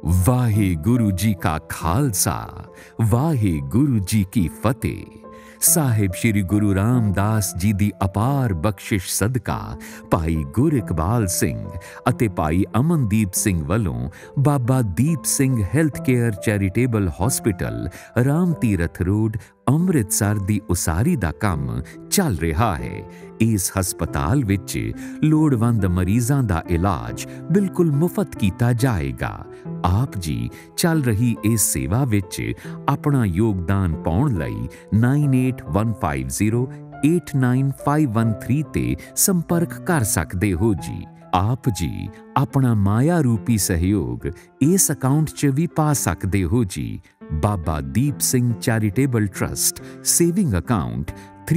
वाहिगुरु जी का खालसा, वाहिगुरु जी की फतेह। ਸਾਹਿਬ ਸ਼੍ਰੀ ਗੁਰੂ ਰਾਮਦਾਸ ਜੀ ਦੀ ਅਪਾਰ ਬਖਸ਼ਿਸ਼ ਸਦਕਾ ਭਾਈ ਗੁਰ ਇਕਬਾਲ ਸਿੰਘ ਅਤੇ ਭਾਈ ਅਮਨਦੀਪ ਸਿੰਘ ਵੱਲੋਂ Baba Deep Singh health care charitable hospital Ram Tirath road Amritsar ਦੀ ਉਸਾਰੀ ਦਾ ਕੰਮ ਚੱਲ ਰਿਹਾ ਹੈ। ਇਸ ਹਸਪਤਾਲ ਵਿੱਚ ਲੋੜਵੰਦ ਮਰੀਜ਼ਾਂ ਦਾ ਇਲਾਜ ਬਿਲਕੁਲ ਮੁਫਤ ਕੀਤਾ ਜਾਏਗਾ। ਆਪ ਜੀ ਚੱਲ ਰਹੀ ਇਸ ਸੇਵਾ ਵਿੱਚ ਆਪਣਾ ਯੋਗਦਾਨ ਪਾਉਣ ਲਈ 9815089513 ਤੇ ਸੰਪਰਕ ਕਰ ਸਕਦੇ ਹੋ ਜੀ। ਆਪ ਜੀ ਆਪਣਾ ਮਾਇਆ ਰੂਪੀ ਸਹਿਯੋਗ ਇਸ ਅਕਾਊਂਟ 'ਚ ਵੀ ਪਾ ਸਕਦੇ ਹੋ ਜੀ। Baba Deep Singh charitable trust saving account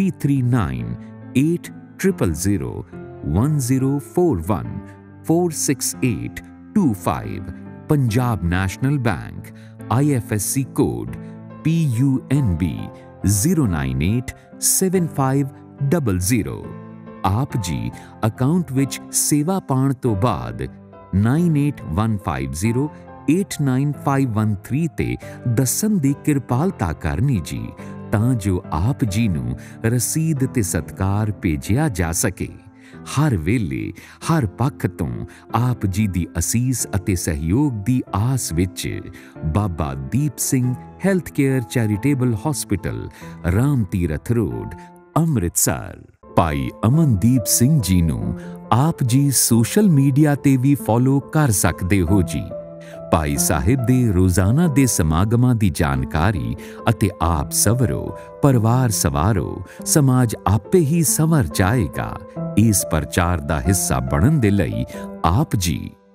33980010414682 Punjab National Bank IFSC code PUNB 0987500। आप जी अकाउंट विच सेवा पाण तो बाद 9815089513 ते दसन दी किरपालता करनी जी, तां जो आप जी नूं रसीद ते सत्कार भेजिया जा सके। हर वेले हर पक्ष तो आप जी दी असीस अते सहयोग दी आस विच Baba Deep Singh health care charitable hospital Ram Tirath road Amritsar. Bhai Amandeep Singh ji नूं आप जी सोशल मीडिया ते भी फॉलो कर सकते हो जी। भाई साहिब दे रोजाना दे समागमां दी जानकारी अते आप सवरो परिवार सवारो समाज आपे ही संवर जाएगा। इस प्रचार दा हिस्सा बनन दे लई आप जी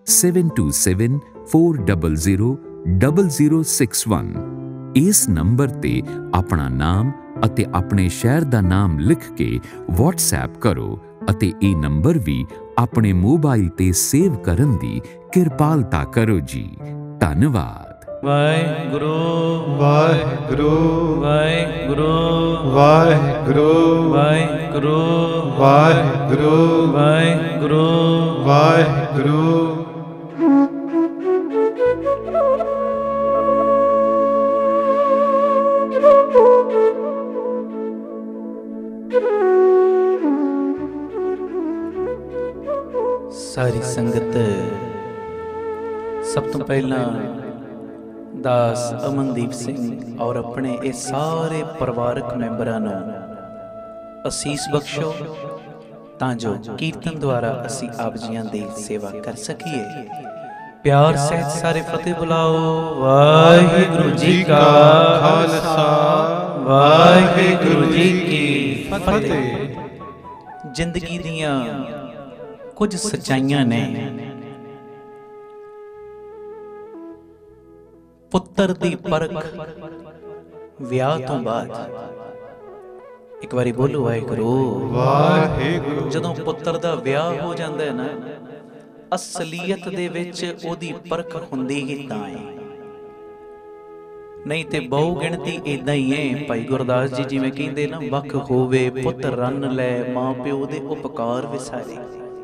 7274000061 इस नंबर ते अपना नाम अते अपने शहर दा नाम लिख के व्हाट्सएप करो अते ये नंबर भी अपने मोबाइल ते सेव करन दी किरपालता करो जी। धन्यवाद। वाहिगुरु वाहिगुरु वाहिगुरु वाहिगुरु वाहिगुरु वाहिगुरु वाहिगुरु वाहिगुरु। सारी संगत सब तो पहला दास अमनदीप सिंह और अपने ये सारे परिवारक मैंबरां नूं असीस बख्शो तां जो कीर्तन द्वारा असी आप जियां दी सेवा कर सकीए। प्यार सहित सारे फतेह बुलाओ। वाहिगुरु जी का खालसा वाहिगुरु जी की फतेह। जिंदगी दियां कुछ सच्चाइयां ने पुत्र दी परख विआह तो बाद एक बारी बोलो वाहिगुरु वाहिगुरु। जदों पुत्र दा विआह हो जांदा है ना, असलीयत दे विच ओदी परख हुंदी ही तां है, नहीं ते बहु गिणती इदां ही है। भाई गुरदास जी जिवें कहिंदे ना, वख होवे पुत्र रन लै मां प्यो दे उपकार विसारे।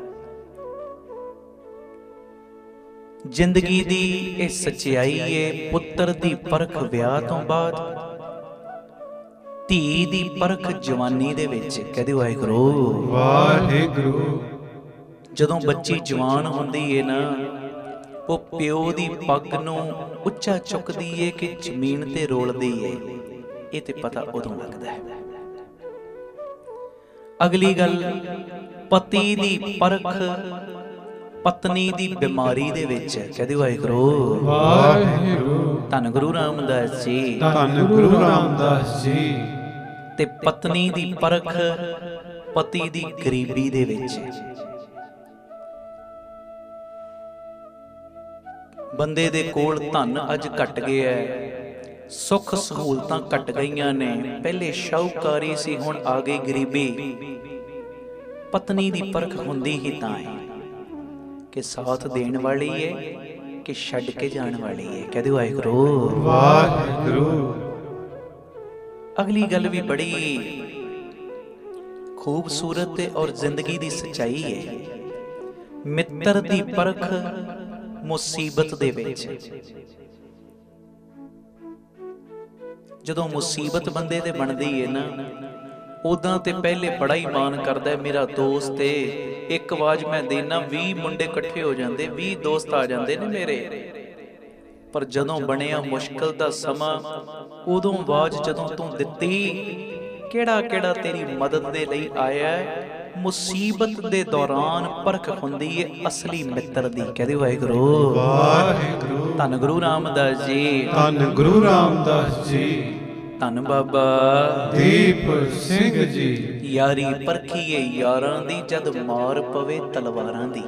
जिंदगी दी ये सच्चाई है, पुत्र दी परख विआह तो बाद, धी दी परख जवानी दे विच। कहदे वाहिगुरु वाहिगुरु। जदों बच्ची जवान हुंदी है ना, वो प्यो दी पग नूं उच्चा चुकदी है कि जमीन ते रोलदी है, ये ते पता उदों लगदा है। अगली गल, पति दी परख पत्नी दी बीमारी दे विच। कहदे वाहिगुरु वाहिगुरु। धन गुरु रामदास जी, धन गुरु रामदास जी। ते पत्नी दी परख पति दी गरीबी दे विच। बंदे दे कोल धन अज घट गया है, सुख सहूलतां घट गईयां ने। पहले शाहूकारी सी, हुण आ गई गरीबी। पत्नी दी परख हुंदी ही तां है कि साथ देण वाली है कि छड्ड के जाण वाली है। कहदे वाहिगुरु वाहिगुरु। अगली गल भी बड़ी खूबसूरत और जिंदगी दी सच्चाई है। मित्र दी परख ਮੁਸੀਬਤ ਦੇ ਵਿੱਚ। ਜਦੋਂ ਮੁਸੀਬਤ ਬੰਦੇ ਤੇ ਬਣਦੀ ਹੈ ਨਾ, ਉਦਾਂ ਤੇ ਪਹਿਲੇ ਬੜਾ ਹੀ ਮਾਣ ਕਰਦਾ ਮੇਰਾ ਦੋਸਤ ਏ, ਇੱਕ ਆਵਾਜ਼ ਮੈਂ ਦੇਣਾ 20 ਮੁੰਡੇ ਇਕੱਠੇ ਹੋ ਜਾਂਦੇ, 20 ਦੋਸਤ ਆ ਜਾਂਦੇ ਨੇ ਮੇਰੇ। ਪਰ ਜਦੋਂ ਬਣਿਆ ਮੁਸ਼ਕਲ ਦਾ ਸਮਾਂ, ਉਦੋਂ ਆਵਾਜ਼ ਜਦੋਂ ਤੂੰ ਦਿੱਤੀ, ਕਿਹੜਾ ਕਿਹੜਾ ਤੇਰੀ ਮਦਦ ਦੇ ਲਈ ਆਇਆ। ਮੁਸੀਬਤ ਦੇ ਦੌਰਾਨ ਪਰਖ ਹੁੰਦੀ ਏ ਅਸਲੀ ਮਿੱਤਰ ਦੀ। ਕਹਦੇ ਵਾਹਿਗੁਰੂ ਵਾਹਿਗੁਰੂ। ਧੰਨ ਗੁਰੂ ਰਾਮਦਾਸ ਜੀ, ਧੰਨ ਗੁਰੂ ਰਾਮਦਾਸ ਜੀ, ਧੰਨ ਬਾਬਾ ਦੀਪ ਸਿੰਘ ਜੀ। ਯਾਰੀ ਪਰਖੀਏ ਯਾਰਾਂ ਦੀ, ਜਦ ਮਾਰ ਪਵੇ ਤਲਵਾਰਾਂ ਦੀ।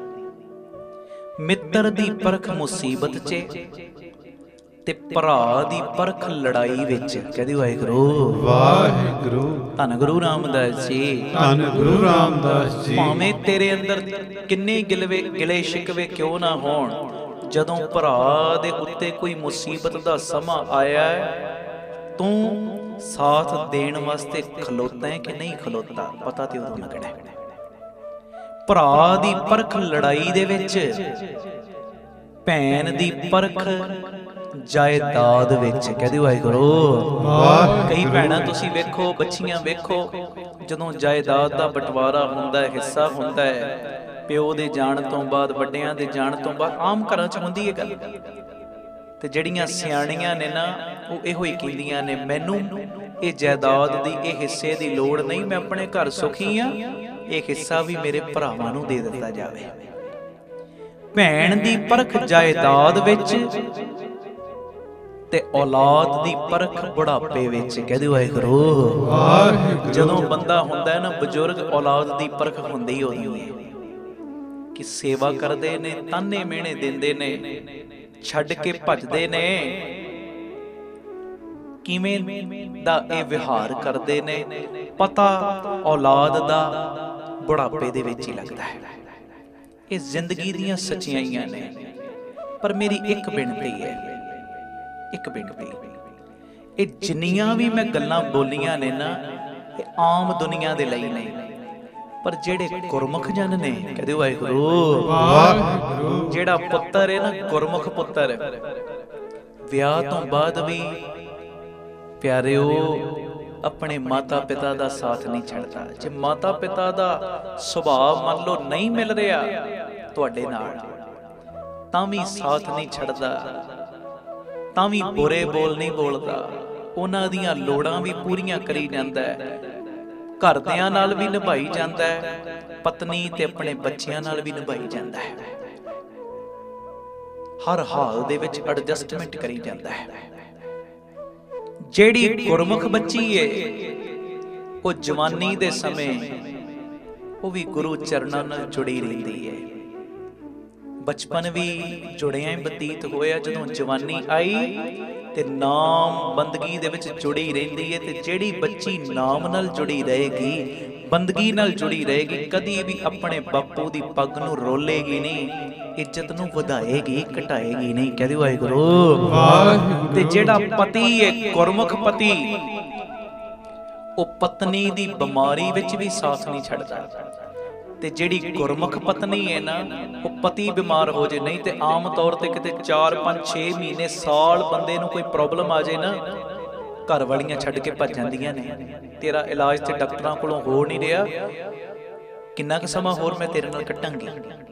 ਮਿੱਤਰ ਦੀ ਪਰਖ ਮੁਸੀਬਤ 'ਚ, ਤੇ ਭਰਾ ਦੀ ਪਰਖ ਲੜਾਈ ਵਿੱਚ। ਕਹਦੇ ਵਾਹਿਗੁਰੂ ਵਾਹਿਗੁਰੂ। ਧੰਨ ਗੁਰੂ ਰਾਮਦਾਸ ਜੀ, ਧੰਨ ਗੁਰੂ ਰਾਮਦਾਸ ਜੀ। ਭਾਵੇਂ ਤੇਰੇ ਅੰਦਰ ਕਿੰਨੇ ਗਿਲੇ ਸ਼ਿਕਵੇ ਕਿਉਂ ਨਾ ਹੋਣ, ਜਦੋਂ ਭਰਾ ਦੇ ਉੱਤੇ ਕੋਈ ਮੁਸੀਬਤ ਦਾ ਸਮਾਂ ਆਇਆ, ਤੂੰ ਸਾਥ ਦੇਣ ਵਾਸਤੇ ਖਲੋਤਾ ਹੈ ਕਿ ਨਹੀਂ ਖਲੋਤਾ, ਪਤਾ ਤੇ ਉਦੋਂ ਲੱਗਣਾ। ਭਰਾ ਦੀ ਪਰਖ ਲੜਾਈ ਦੇ ਵਿੱਚ, ਭੈਣ ਦੀ ਪਰਖ ਜਾਇਦਾਦ ਵਿੱਚ। ਕਹਦੇ ਵਾਹਿਗੁਰੂ। ਕਈ ਭੈਣਾਂ ਤੁਸੀਂ ਵੇਖੋ, ਬੱਚੀਆਂ ਵੇਖੋ, ਜਦੋਂ ਜਾਇਦਾਦ ਦਾ ਬਟਵਾਰਾ ਹੁੰਦਾ ਹੈ, ਹਿੱਸਾ ਹੁੰਦਾ ਹੈ, ਪਿਓ ਦੇ ਜਾਣ ਤੋਂ ਬਾਅਦ, ਵੱਡਿਆਂ ਦੇ ਜਾਣ ਤੋਂ ਬਾਅਦ, ਆਮ ਘਰਾਂ 'ਚ ਹੁੰਦੀ ਹੈ ਗੱਲ। ਤੇ ਜਿਹੜੀਆਂ ਸਿਆਣੀਆਂ ਨੇ ਨਾ, ਉਹ ਇਹੋ ਹੀ ਕਹਿੰਦੀਆਂ ਨੇ, ਮੈਨੂੰ ਇਹ ਜਾਇਦਾਦ ਦੀ, ਇਹ ਹਿੱਸੇ ਦੀ ਲੋੜ ਨਹੀਂ, ਮੈਂ ਆਪਣੇ ਘਰ ਸੁਖੀ ਆ, ਇਹ ਹਿੱਸਾ ਵੀ ਮੇਰੇ ਭਰਾਵਾਂ ਨੂੰ ਦੇ ਦਿੱਤਾ ਜਾਵੇ। ਭੈਣ ਦੀ ਪਰਖ ਜਾਇਦਾਦ ਵਿੱਚ, ਤੇ ਔਲਾਦ ਦੀ ਪਰਖ ਬੁਢਾਪੇ ਵਿੱਚ। ਕਹਦੇ ਵਾਹਿਗੁਰੂ। ਜਦੋਂ ਬੰਦਾ ਹੁੰਦਾ ਹੈ ਨਾ ਬਜ਼ੁਰਗ, ਔਲਾਦ ਦੀ ਪਰਖ ਹੁੰਦੀ ਹੋਈ ਹੈ ਕਿ ਸੇਵਾ ਕਰਦੇ ਨੇ, ਤਾਨੇ ਮਿਹਣੇ ਦਿੰਦੇ ਨੇ, ਛੱਡ ਕੇ ਭੱਜਦੇ ਨੇ, ਕਿਵੇਂ ਦਾ ਇਹ ਵਿਹਾਰ ਕਰਦੇ ਨੇ, ਪਤਾ ਔਲਾਦ ਦਾ ਬੁਢਾਪੇ ਦੇ ਵਿੱਚ ਹੀ ਲੱਗਦਾ ਹੈ। ਇਹ ਜ਼ਿੰਦਗੀ ਦੀਆਂ ਸੱਚਾਈਆਂ ਨੇ। ਪਰ ਮੇਰੀ ਇੱਕ ਬੇਨਤੀ ਹੈ, ਇੱਕ ਬੇਨਤੀ, ਇਹ ਜਿੰਨੀਆਂ ਵੀ ਮੈਂ ਗੱਲਾਂ ਬੋਲੀਆਂ ਨੇ ਨਾ, ਇਹ ਆਮ ਦੁਨੀਆ ਦੇ ਲਈ ਨਹੀਂ, ਪਰ ਜਿਹੜੇ ਗੁਰਮੁਖ ਜਨ ਨੇ। ਕਹਦੇ ਵਾਹਿਗੁਰੂ। ਵਾਹਿਗੁਰੂ। ਜਿਹੜਾ ਪੁੱਤਰ ਹੈ ਨਾ, ਗੁਰਮੁਖ ਪੁੱਤਰ, ਵਿਆਹ ਤੋਂ ਬਾਅਦ ਵੀ ਪਿਆਰਿਓ ਆਪਣੇ ਮਾਤਾ ਪਿਤਾ ਦਾ ਸਾਥ ਨਹੀਂ ਛੱਡਦਾ। ਜੇ ਮਾਤਾ ਪਿਤਾ ਦਾ ਸੁਭਾਅ ਮੰਨ ਲਓ ਨਹੀਂ ਮਿਲ ਰਿਹਾ ਤੁਹਾਡੇ ਨਾਲ, ਤਾਂ ਵੀ ਸਾਥ ਨਹੀਂ ਛੱਡਦਾ, ਤਾਂ ਵੀ ਬੁਰੇ ਬੋਲ ਨਹੀਂ ਬੋਲਦਾ, ਉਹਨਾਂ ਦੀਆਂ ਲੋੜਾਂ ਵੀ ਪੂਰੀਆਂ ਕਰੀ ਜਾਂਦਾ ਹੈ, ਘਰਦਿਆਂ ਨਾਲ ਵੀ ਨਿਭਾਈ ਜਾਂਦਾ ਹੈ, ਪਤਨੀ ਤੇ ਆਪਣੇ ਬੱਚਿਆਂ ਨਾਲ ਵੀ ਨਿਭਾਈ ਜਾਂਦਾ ਹੈ, ਹਰ ਹਾਲ ਦੇ ਵਿੱਚ ਐਡਜਸਟਮੈਂਟ ਕਰੀ ਜਾਂਦਾ ਹੈ। ਜਿਹੜੀ ਗੁਰਮੁਖ ਬੱਚੀ ਏ, ਉਹ ਜਵਾਨੀ ਦੇ ਸਮੇਂ ਉਹ ਵੀ ਗੁਰੂ ਚਰਨਾਂ ਨਾਲ ਜੁੜੀ ਰਹਿੰਦੀ ਏ। ਬਚਪਨ ਵੀ ਜੁੜਿਆਂ ਹੀ ਬਤੀਤ ਹੋਇਆ, ਜਦੋਂ ਜਵਾਨੀ ਆਈ ਤੇ ਨਾਮ ਬੰਦਗੀ ਦੇ ਵਿੱਚ ਜੁੜੀ ਰਹਿੰਦੀ ਏ। ਤੇ ਜਿਹੜੀ ਬੱਚੀ ਨਾਮ ਨਾਲ ਜੁੜੀ ਰਹੇਗੀ, ਬੰਦਗੀ ਨਾਲ ਜੁੜੀ ਰਹੇਗੀ, ਕਦੀ ਵੀ ਆਪਣੇ ਬਾਪੂ ਦੀ ਪੱਗ ਨੂੰ ਰੋਲੇਗੀ ਨਹੀਂ, ਇੱਜ਼ਤ ਨੂੰ ਵਧਾਏਗੀ, ਘਟਾਏਗੀ ਨਹੀਂ। ਕਹਦੇ ਵਾਹਿਗੁਰੂ। ਤੇ ਜਿਹੜਾ ਪਤੀ ਏ, ਗੁਰਮੁਖ ਪਤੀ, ਉਹ ਪਤਨੀ ਦੀ ਬਿਮਾਰੀ ਵਿੱਚ ਵੀ ਸਾਥ ਨਹੀਂ ਛੱਡਦਾ। ਤੇ ਜਿਹੜੀ ਗੁਰਮੁਖ ਪਤਨੀ ਹੈ ਨਾ, ਉਹ ਪਤੀ ਬਿਮਾਰ ਹੋ ਜੇ ਨਹੀਂ, ਤੇ ਆਮ ਤੌਰ ਤੇ ਕਿਤੇ 4, 5, 6 ਮਹੀਨੇ, ਸਾਲ ਬੰਦੇ ਨੂੰ ਕੋਈ ਪ੍ਰੋਬਲਮ ਆ ਜੇ ਨਾ, ਘਰ ਵਾਲੀਆਂ ਛੱਡ ਕੇ ਭੱਜ ਜਾਂਦੀਆਂ ਨੇ। ਤੇਰਾ ਇਲਾਜ ਤੇ ਡਾਕਟਰਾਂ ਕੋਲੋਂ ਹੋ ਨਹੀਂ ਰਿਹਾ, ਕਿੰਨਾ ਕੁ ਸਮਾਂ ਹੋਰ ਮੈਂ ਤੇਰੇ ਨਾਲ ਕੱਟਾਂਗੀ।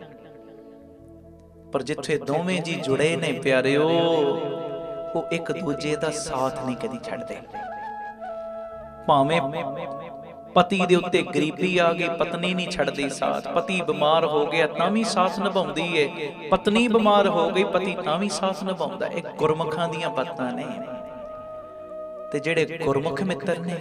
ਪਰ ਜਿੱਥੇ ਦੋਵੇਂ ਜੀ ਜੁੜੇ ਨੇ ਪਿਆਰਿਓ, ਉਹ ਇੱਕ ਦੂਜੇ ਦਾ ਸਾਥ ਨਹੀਂ ਕਦੀ ਛੱਡਦੇ। ਭਾਵੇਂ ਪਤੀ ਦੇ ਉੱਤੇ ਗਰੀਬੀ ਆ ਗਈ, ਪਤਨੀ ਨਹੀਂ ਛੱਡਦੀ ਸਾਥ। ਪਤੀ ਬਿਮਾਰ ਹੋ ਗਿਆ ਤਾਂ ਵੀ ਸਾਥ ਨਿਭਾਉਂਦੀ ਏ, ਪਤਨੀ ਬਿਮਾਰ ਹੋ ਗਈ, ਪਤੀ ਤਾਂ ਵੀ ਸਾਥ ਨਿਭਾਉਂਦਾ। ਇਹ ਗੁਰਮੁਖਾਂ ਦੀਆਂ ਬਾਤਾਂ ਨੇ। ਤੇ ਜਿਹੜੇ ਗੁਰਮੁਖ ਮਿੱਤਰ ਨੇ,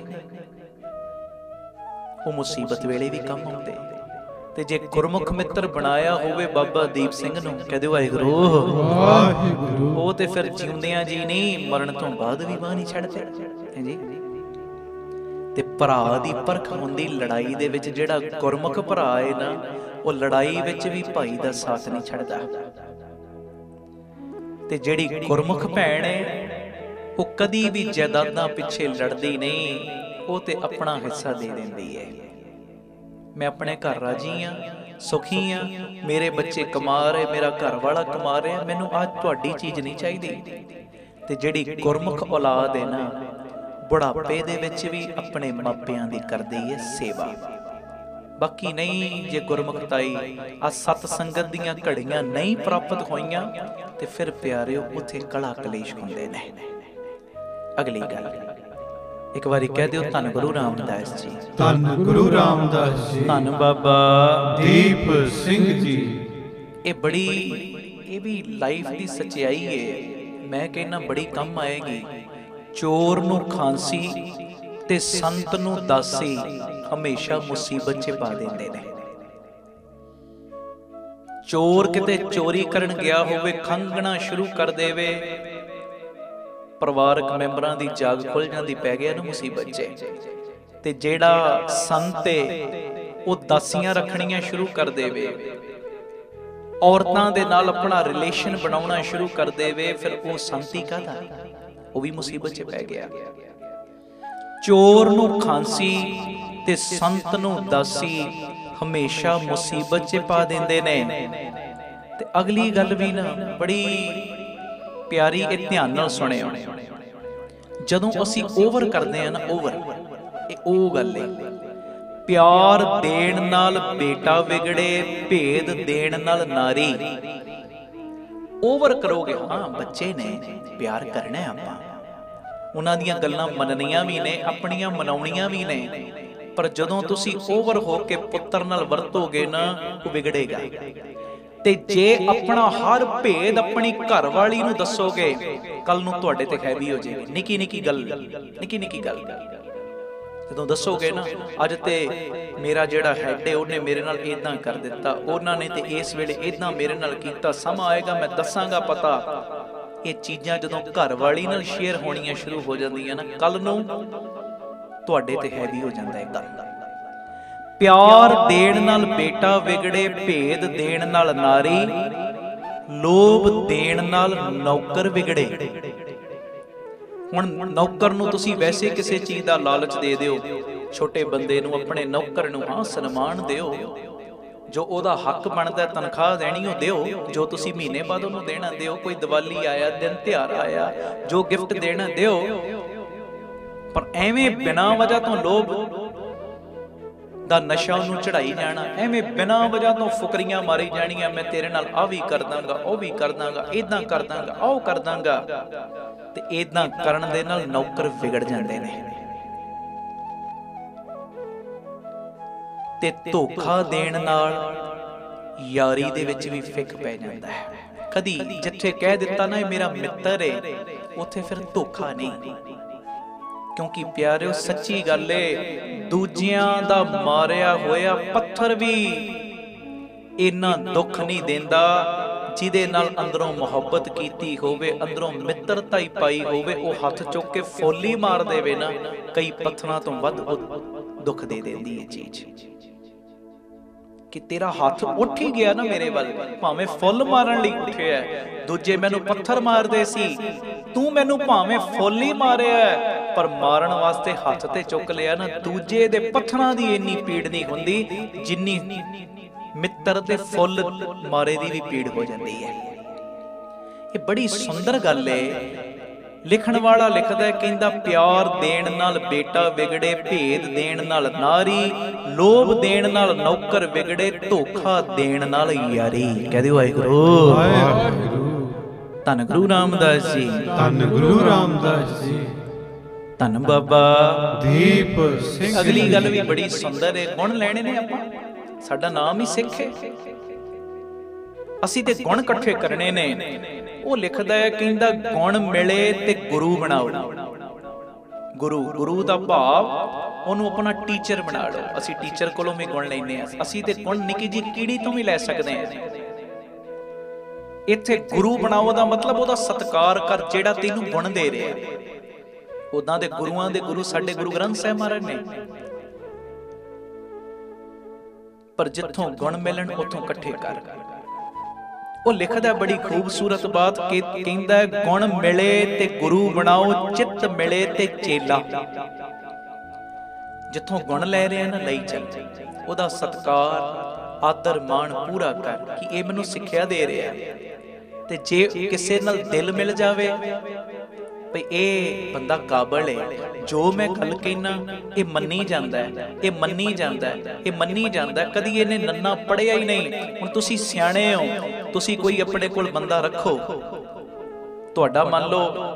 ਉਹ ਮੁਸੀਬਤ ਵੇਲੇ ਵੀ ਕੰਮ ਆਉਂਦੇ। ਤੇ ਜੇ ਗੁਰਮੁਖ ਮਿੱਤਰ ਬਣਾਇਆ ਹੋਵੇ ਬਾਬਾ ਦੀਪ ਸਿੰਘ ਨੂੰ, ਕਹਦੇ ਵਾਹਿਗੁਰੂ, ਉਹ ਤੇ ਫਿਰ ਜਿਉਂਦਿਆਂ ਜੀ ਨਹੀਂ, ਮਰਨ ਤੋਂ ਬਾਅਦ ਵੀ ਬਾਂਹ ਨਹੀਂ ਛੱਡਦੇ ਜੀ। ਤੇ ਭਰਾ ਦੀ ਪਰਖ ਹੁੰਦੀ ਲੜਾਈ ਦੇ ਵਿੱਚ। ਜਿਹੜਾ ਗੁਰਮੁਖ ਭਰਾ ਹੈ ਨਾ, ਉਹ ਲੜਾਈ ਵਿੱਚ ਵੀ ਭਾਈ ਦਾ ਸਾਥ ਨਹੀਂ ਛੱਡਦਾ। ਤੇ ਜਿਹੜੀ ਗੁਰਮੁਖ ਭੈਣ ਹੈ, ਉਹ ਕਦੀ ਵੀ ਜਾਇਦਾਦਾਂ ਪਿੱਛੇ ਲੜਦੀ ਨਹੀਂ, ਉਹ ਤੇ ਆਪਣਾ ਹਿੱਸਾ ਦੇ ਦਿੰਦੀ ਹੈ। ਮੈਂ ਆਪਣੇ ਘਰ ਰਾਜੀ ਹਾਂ, ਸੁਖੀ ਆ, ਮੇਰੇ ਬੱਚੇ ਕਮਾ ਰਹੇ, ਮੇਰਾ ਘਰ ਵਾਲਾ ਕਮਾ ਰਿਹਾ, ਮੈਨੂੰ ਅੱਜ ਤੁਹਾਡੀ ਚੀਜ਼ ਨਹੀਂ ਚਾਹੀਦੀ। ਤੇ ਜਿਹੜੀ ਗੁਰਮੁਖ ਔਲਾਦ ਹੈ ਨਾ, ਬੁਢਾਪੇ ਦੇ ਵਿੱਚ ਵੀ ਆਪਣੇ ਮਾਪਿਆਂ ਦੀ ਕਰਦੀ ਹੈ ਸੇਵਾ। ਬਾਕੀ ਨਹੀਂ, ਜੇ ਗੁਰਮੁਖਤਾਈ ਆ ਸਤ ਸੰਗਤ ਦੀਆਂ ਘੜੀਆਂ ਨਹੀਂ ਪ੍ਰਾਪਤ ਹੋਈਆਂ ਤੇ ਫਿਰ ਪਿਆਰਿਓ ਉੱਥੇ ਕਲਾ ਕਲੇਸ਼ ਹੁੰਦੇ ਨੇ। ਅਗਲੀ ਗੱਲ ਇੱਕ ਵਾਰੀ ਕਹਿ ਦਿਓ, ਧੰਨ ਗੁਰੂ ਰਾਮਦਾਸ ਜੀ, ਧੰਨ ਗੁਰੂ ਰਾਮਦਾਸ ਜੀ, ਧੰਨ ਬਾਬਾ ਦੀਪ ਸਿੰਘ ਜੀ। ਇਹ ਵੀ ਲਾਈਫ ਦੀ ਸੱਚਾਈ ਹੈ। ਮੈਂ ਕਹਿੰਦਾ ਬੜੀ ਕੰਮ ਆਏਗੀ। ਚੋਰ ਨੂੰ ਖਾਂਸੀ ਤੇ ਸੰਤ ਨੂੰ ਦਾਸੀ ਹਮੇਸ਼ਾ ਮੁਸੀਬਤ 'ਚ ਪਾ ਦਿੰਦੇ ਨੇ। ਚੋਰ ਕਿਤੇ ਚੋਰੀ ਕਰਨ ਗਿਆ ਹੋਵੇ, ਖੰਘਣਾ ਸ਼ੁਰੂ ਕਰ ਦੇਵੇ, ਪਰਿਵਾਰਕ ਮੈਂਬਰਾਂ ਦੀ ਜਾਗ ਖੁੱਲ ਜਾਂਦੀ, ਪੈ ਗਿਆ ਨਾ ਮੁਸੀਬਤ 'ਚ। ਤੇ ਜਿਹੜਾ ਸੰਤ ਏ ਉਹ ਦਾਸੀਆਂ ਰੱਖਣੀਆਂ ਸ਼ੁਰੂ ਕਰ ਦੇਵੇ, ਔਰਤਾਂ ਦੇ ਨਾਲ ਆਪਣਾ ਰਿਲੇਸ਼ਨ ਬਣਾਉਣਾ ਸ਼ੁਰੂ ਕਰ ਦੇਵੇ, ਫਿਰ ਉਹ ਸੰਤੀ ਕਾਹਦਾ, ਉਹ ਵੀ ਮੁਸੀਬਤ 'ਚ ਪੈ ਗਿਆ। ਚੋਰ ਨੂੰ ਖਾਂਸੀ ਤੇ ਸੰਤ ਨੂੰ ਦਾਸੀ ਹਮੇਸ਼ਾ ਮੁਸੀਬਤ 'ਚ ਪਾ ਦਿੰਦੇ ਨੇ। ਤੇ ਅਗਲੀ ਗੱਲ ਵੀ ਨਾ ਬੜੀ ਪਿਆਰੀ, ਇਹ ਧਿਆਨ ਨਾਲ ਸੁਣਿਓ। ਜਦੋਂ ਅਸੀਂ ਓਵਰ ਕਰਦੇ ਆ ਨਾ, ਓਵਰ, ਇਹ ਉਹ ਗੱਲ ਹੈ। ਪਿਆਰ ਦੇਣ ਨਾਲ ਬੇਟਾ ਵਿਗੜੇ, ਭੇਦ ਦੇਣ ਨਾਲ ਨਾਰੀ। ਓਵਰ ਕਰੋਗੇ, ਹਾਂ ਬੱਚੇ ਨੇ, ਪਿਆਰ ਕਰਨਾ ਆਪਾਂ, ਉਹਨਾਂ ਦੀਆਂ ਗੱਲਾਂ ਮੰਨਣੀਆਂ ਵੀ ਨੇ, ਆਪਣੀਆਂ ਮਨਾਉਣੀਆਂ ਵੀ ਨੇ, ਪਰ ਜਦੋਂ ਤੁਸੀਂ ਓਵਰ ਹੋ ਕੇ ਪੁੱਤਰ ਨਾਲ ਵਰਤੋਗੇ ਨਾ, ਉਹ ਵਿਗੜੇਗਾ। ਤੇ ਜੇ ਆਪਣਾ ਹਰ ਭੇਦ ਆਪਣੀ ਘਰ ਵਾਲੀ ਨੂੰ ਦੱਸੋਗੇ, ਕੱਲ ਨੂੰ ਤੁਹਾਡੇ ਤੇ ਹੈਵੀ ਹੋ ਜਾਏਗੀ। ਨਿੱਕੀ ਨਿੱਕੀ ਗੱਲ ਜਦੋਂ ਦੱਸੋਗੇ ਨਾ, ਅੱਜ ਤੇ ਮੇਰਾ ਜਿਹੜਾ ਹੈਡ ਹੈ ਉਹਨੇ ਮੇਰੇ ਨਾਲ ਇਦਾਂ ਕਰ ਦਿੱਤਾ, ਉਹਨਾਂ ਨੇ ਤੇ ਇਸ ਵੇਲੇ ਇਦਾਂ ਮੇਰੇ ਨਾਲ ਕੀਤਾ, ਸਮਾਂ ਆਏਗਾ ਮੈਂ ਦੱਸਾਂਗਾ ਪਤਾ। ਇਹ ਚੀਜ਼ਾਂ ਜਦੋਂ ਘਰ ਵਾਲੀ ਨਾਲ ਸ਼ੇਅਰ ਹੋਣੀਆਂ ਸ਼ੁਰੂ ਹੋ ਜਾਂਦੀਆਂ ਨਾ, ਕੱਲ ਨੂੰ ਤੁਹਾਡੇ ਤੇ ਹੈਵੀ ਹੋ ਜਾਂਦਾ ਹੈ ਗੱਲ। ਪਿਆਰ ਦੇਣ ਨਾਲ ਬੇਟਾ ਵਿਗੜੇ, ਭੇਦ ਦੇਣ ਨਾਲ ਨਾਰੀ, ਲੋਭ ਦੇਣ ਨਾਲ ਨੌਕਰ ਵਿਗੜੇ। ਹੁਣ ਨੌਕਰ ਨੂੰ ਤੁਸੀਂ ਵੈਸੇ ਕਿਸੇ ਚੀਜ਼ ਦਾ ਲਾਲਚ ਦੇ ਦਿਓ, ਛੋਟੇ ਬੰਦੇ ਨੂੰ, ਆਪਣੇ ਨੌਕਰ ਨੂੰ, ਹਾਂ ਸਨਮਾਨ ਦਿਓ, ਜੋ ਉਹਦਾ ਹੱਕ ਬਣਦਾ, ਤਨਖਾਹ ਦੇਣੀ ਉਹ ਦਿਓ, ਜੋ ਤੁਸੀਂ ਮਹੀਨੇ ਬਾਅਦ ਉਹਨੂੰ ਦੇਣਾ ਦਿਓ, ਕੋਈ ਦੀਵਾਲੀ ਆਇਆ, ਦਿਨ ਤਿਉਹਾਰ ਆਇਆ, ਜੋ ਗਿਫਟ ਦੇਣਾ ਦਿਓ। ਪਰ ਐਵੇਂ ਬਿਨਾਂ ਵਜ੍ਹਾ ਤੋਂ ਲੋਭ ਦਾ ਨਸ਼ਾ ਉਹਨੂੰ ਚੜਾਈ ਜਾਣਾ, ਐਵੇਂ ਬਿਨਾਂ ਵਜ੍ਹਾ ਤੋਂ ਫੁਕਰੀਆਂ ਮਾਰੀ ਜਾਣੀਆਂ, ਮੈਂ ਤੇਰੇ ਨਾਲ ਆਹ ਵੀ ਕਰ ਦਾਂਗਾ, ਉਹ ਵੀ ਕਰ ਦਾਂਗਾ, ਏਦਾਂ ਕਰ ਦਾਂਗਾ, ਉਹ ਕਰ ਦਾਂਗਾ। ਤੇ ਏਦਾਂ ਕਰਨ ਦੇ ਨਾਲ ਨੌਕਰ ਵਿਗੜ ਜਾਂਦੇ ਨੇ। ਤੇ ਧੋਖਾ ਦੇਣ ਨਾਲ ਯਾਰੀ ਦੇ ਵਿੱਚ ਵੀ ਫਿੱਕ ਪੈ ਜਾਂਦਾ ਹੈ। ਕਦੀ ਜਿੱਥੇ ਕਹਿ ਦਿੱਤਾ ਨਾ ਇਹ ਮੇਰਾ ਮਿੱਤਰ ਏ, ਉੱਥੇ ਫਿਰ ਧੋਖਾ ਨਹੀਂ। ਕਿਉਂਕਿ ਪਿਆਰਿਓ ਸੱਚੀ ਗੱਲ ਏ, ਦੂਜਿਆਂ ਦਾ ਮਾਰਿਆ ਹੋਇਆ ਪੱਥਰ ਵੀ ਇੰਨਾ ਦੁੱਖ ਨਹੀਂ ਦਿੰਦਾ ਜਿਹਦੇ ਨਾਲ ਅੰਦਰੋਂ ਮੁਹੱਬਤ ਕੀਤੀ ਹੋਵੇ, ਅੰਦਰੋਂ ਮਿੱਤਰਤਾ ਹੀ ਪਾਈ ਹੋਵੇ। ਉਹ ਹੱਥ ਚੁੱਕ ਕੇ ਫੋਲੀ ਮਾਰ ਦੇਵੇ ਨਾ, ਕਈ ਪੱਥਰਾਂ ਤੋਂ ਵੱਧ ਦੁੱਖ ਦੇ ਦਿੰਦੀ ਇਹ ਚੀਜ਼। ਕਿ ਤੇਰਾ ਹੱਥ ਉੱਠ ਹੀ ਗਿਆ ਨਾ ਮੇਰੇ ਵੱਲ, ਭਾਵੇਂ ਫੁੱਲ ਮਾਰਨ ਲਈ ਉੱਠਿਆ, ਦੂਜੇ ਮੈਨੂੰ ਪੱਥਰ ਮਾਰਦੇ ਸੀ, ਤੂੰ ਮੈਨੂੰ ਭਾਵੇਂ ਫੁੱਲ ਹੀ ਮਾਰਿਆ, ਪਰ ਮਾਰਨ ਵਾਸਤੇ ਹੱਥ ਤੇ ਚੁੱਕ ਲਿਆ ਨਾ। ਦੂਜੇ ਦੇ ਪੱਥਰਾਂ ਦੀ ਇੰਨੀ ਪੀੜ ਨਹੀਂ ਹੁੰਦੀ ਜਿੰਨੀ ਮਿੱਤਰ ਦੇ ਫੁੱਲ ਮਾਰੇ ਦੀ ਵੀ ਪੀੜ ਹੋ ਜਾਂਦੀ ਹੈ। ਇਹ ਬੜੀ ਸੁੰਦਰ ਗੱਲ ਏ। ਲਿਖਣ ਵਾਲਾ ਲਿਖਦਾ, ਕਹਿੰਦਾ ਪਿਆਰ ਦੇਣ ਨਾਲ ਬੇਟਾ ਵਿਗੜੇ, ਭੇਦ ਦੇਣ ਨਾਲ ਨਾਰੀ, ਲੋਭ ਦੇਣ ਨਾਲ ਨੌਕਰ ਵਿਗੜੇ, ਧੋਖਾ ਦੇਣ ਨਾਲ ਯਾਰੀ। ਕਹਦੇ ਵਾਹਿਗੁਰੂ, ਵਾਹਿਗੁਰੂ। ਧੰਨ ਗੁਰੂ ਰਾਮਦਾਸ ਜੀ, ਧੰਨ ਗੁਰੂ ਰਾਮਦਾਸ ਜੀ, ਧੰਨ ਬਾਬਾ ਦੀਪ ਸਿੰਘ। ਅਗਲੀ ਗੱਲ ਵੀ ਬੜੀ ਸੁੰਦਰ ਹੈ। ਗੁਣ ਲੈਣੇ ਨੇ ਆਪਾਂ, ਸਾਡਾ ਨਾਮ ਹੀ ਸਿੱਖ ਹੈ, ਅਸੀਂ ਤੇ ਗੁਣ ਇਕੱਠੇ ਕਰਨੇ ਨੇ। ਉਹ ਲਿਖਦਾ ਹੈ, ਕਹਿੰਦਾ ਗੁਣ ਮਿਲੇ ਤੇ ਗੁਰੂ ਬਣਾਓ। ਗੁਰੂ ਦਾ ਭਾਵ ਉਹਨੂੰ ਆਪਣਾ ਟੀਚਰ ਬਣਾ ਲਓ। ਅਸੀਂ ਟੀਚਰ ਕੋਲੋਂ ਵੀ ਗੁਣ ਲੈਂਦੇ ਹਾਂ। ਅਸੀਂ ਤੇ ਗੁਣ ਨਿੱਕੀ ਜਿਹੀ ਕੀੜੀ ਤੋਂ ਵੀ ਲੈ ਸਕਦੇ ਹਾਂ। ਇੱਥੇ ਗੁਰੂ ਬਣਾਓ ਦਾ ਮਤਲਬ ਉਹਦਾ ਸਤਿਕਾਰ ਕਰ, ਜਿਹੜਾ ਤੈਨੂੰ ਗੁਣ ਦੇ ਰਿਹਾ। ਉਦਾਂ ਦੇ ਗੁਰੂਆਂ ਦੇ ਗੁਰੂ ਸਾਡੇ ਗੁਰੂ ਗ੍ਰੰਥ ਸਾਹਿਬ ਮਹਾਰਾਜ ਨੇ, ਪਰ ਜਿੱਥੋਂ ਗੁਣ ਮਿਲਣ ਉੱਥੋਂ ਇਕੱਠੇ ਕਰ। ਉਹ ਲਿਖਦਾ ਬੜੀ ਖੂਬਸੂਰਤ ਬਾਤ, ਕਹਿੰਦਾ ਗੁਣ ਮਿਲੇ ਤੇ ਗੁਰੂ ਬਣਾਓ, ਚਿੱਤ ਮਿਲੇ ਤੇ ਚੇਲਾ। ਜਿੱਥੋਂ ਗੁਣ ਲੈ ਰਿਹਾ ਨਾ ਲਈ ਚੱਲ, ਉਹਦਾ ਸਤਿਕਾਰ, ਆਦਰ ਮਾਣ ਪੂਰਾ ਕਰ ਕਿ ਇਹ ਮੈਨੂੰ ਸਿੱਖਿਆ ਦੇ ਰਿਹਾ। ਤੇ ਜੇ ਕਿਸੇ ਨਾਲ ਦਿਲ ਮਿਲ ਜਾਵੇ ਭਈ ਇਹ ਬੰਦਾ ਕਾਬਲ ਹੈ, ਜੋ ਮੈਂ ਗੱਲ ਕਹਿਣਾ ਇਹ ਮੰਨੀ ਜਾਂਦਾ ਹੈ, ਇਹ ਮੰਨੀ ਜਾਂਦਾ ਹੈ, ਇਹ ਮੰਨੀ ਜਾਂਦਾ ਹੈ, ਕਦੀ ਇਹਨੇ ਨੰਨਾ ਪੜਿਆ ਹੀ ਨਹੀਂ। ਹੁਣ ਤੁਸੀਂ ਸਿਆਣੇ ਹੋ, ਤੁਸੀਂ ਕੋਈ ਆਪਣੇ ਕੋਲ ਬੰਦਾ ਰੱਖੋ, ਤੁਹਾਡਾ ਮੰਨ ਲਓ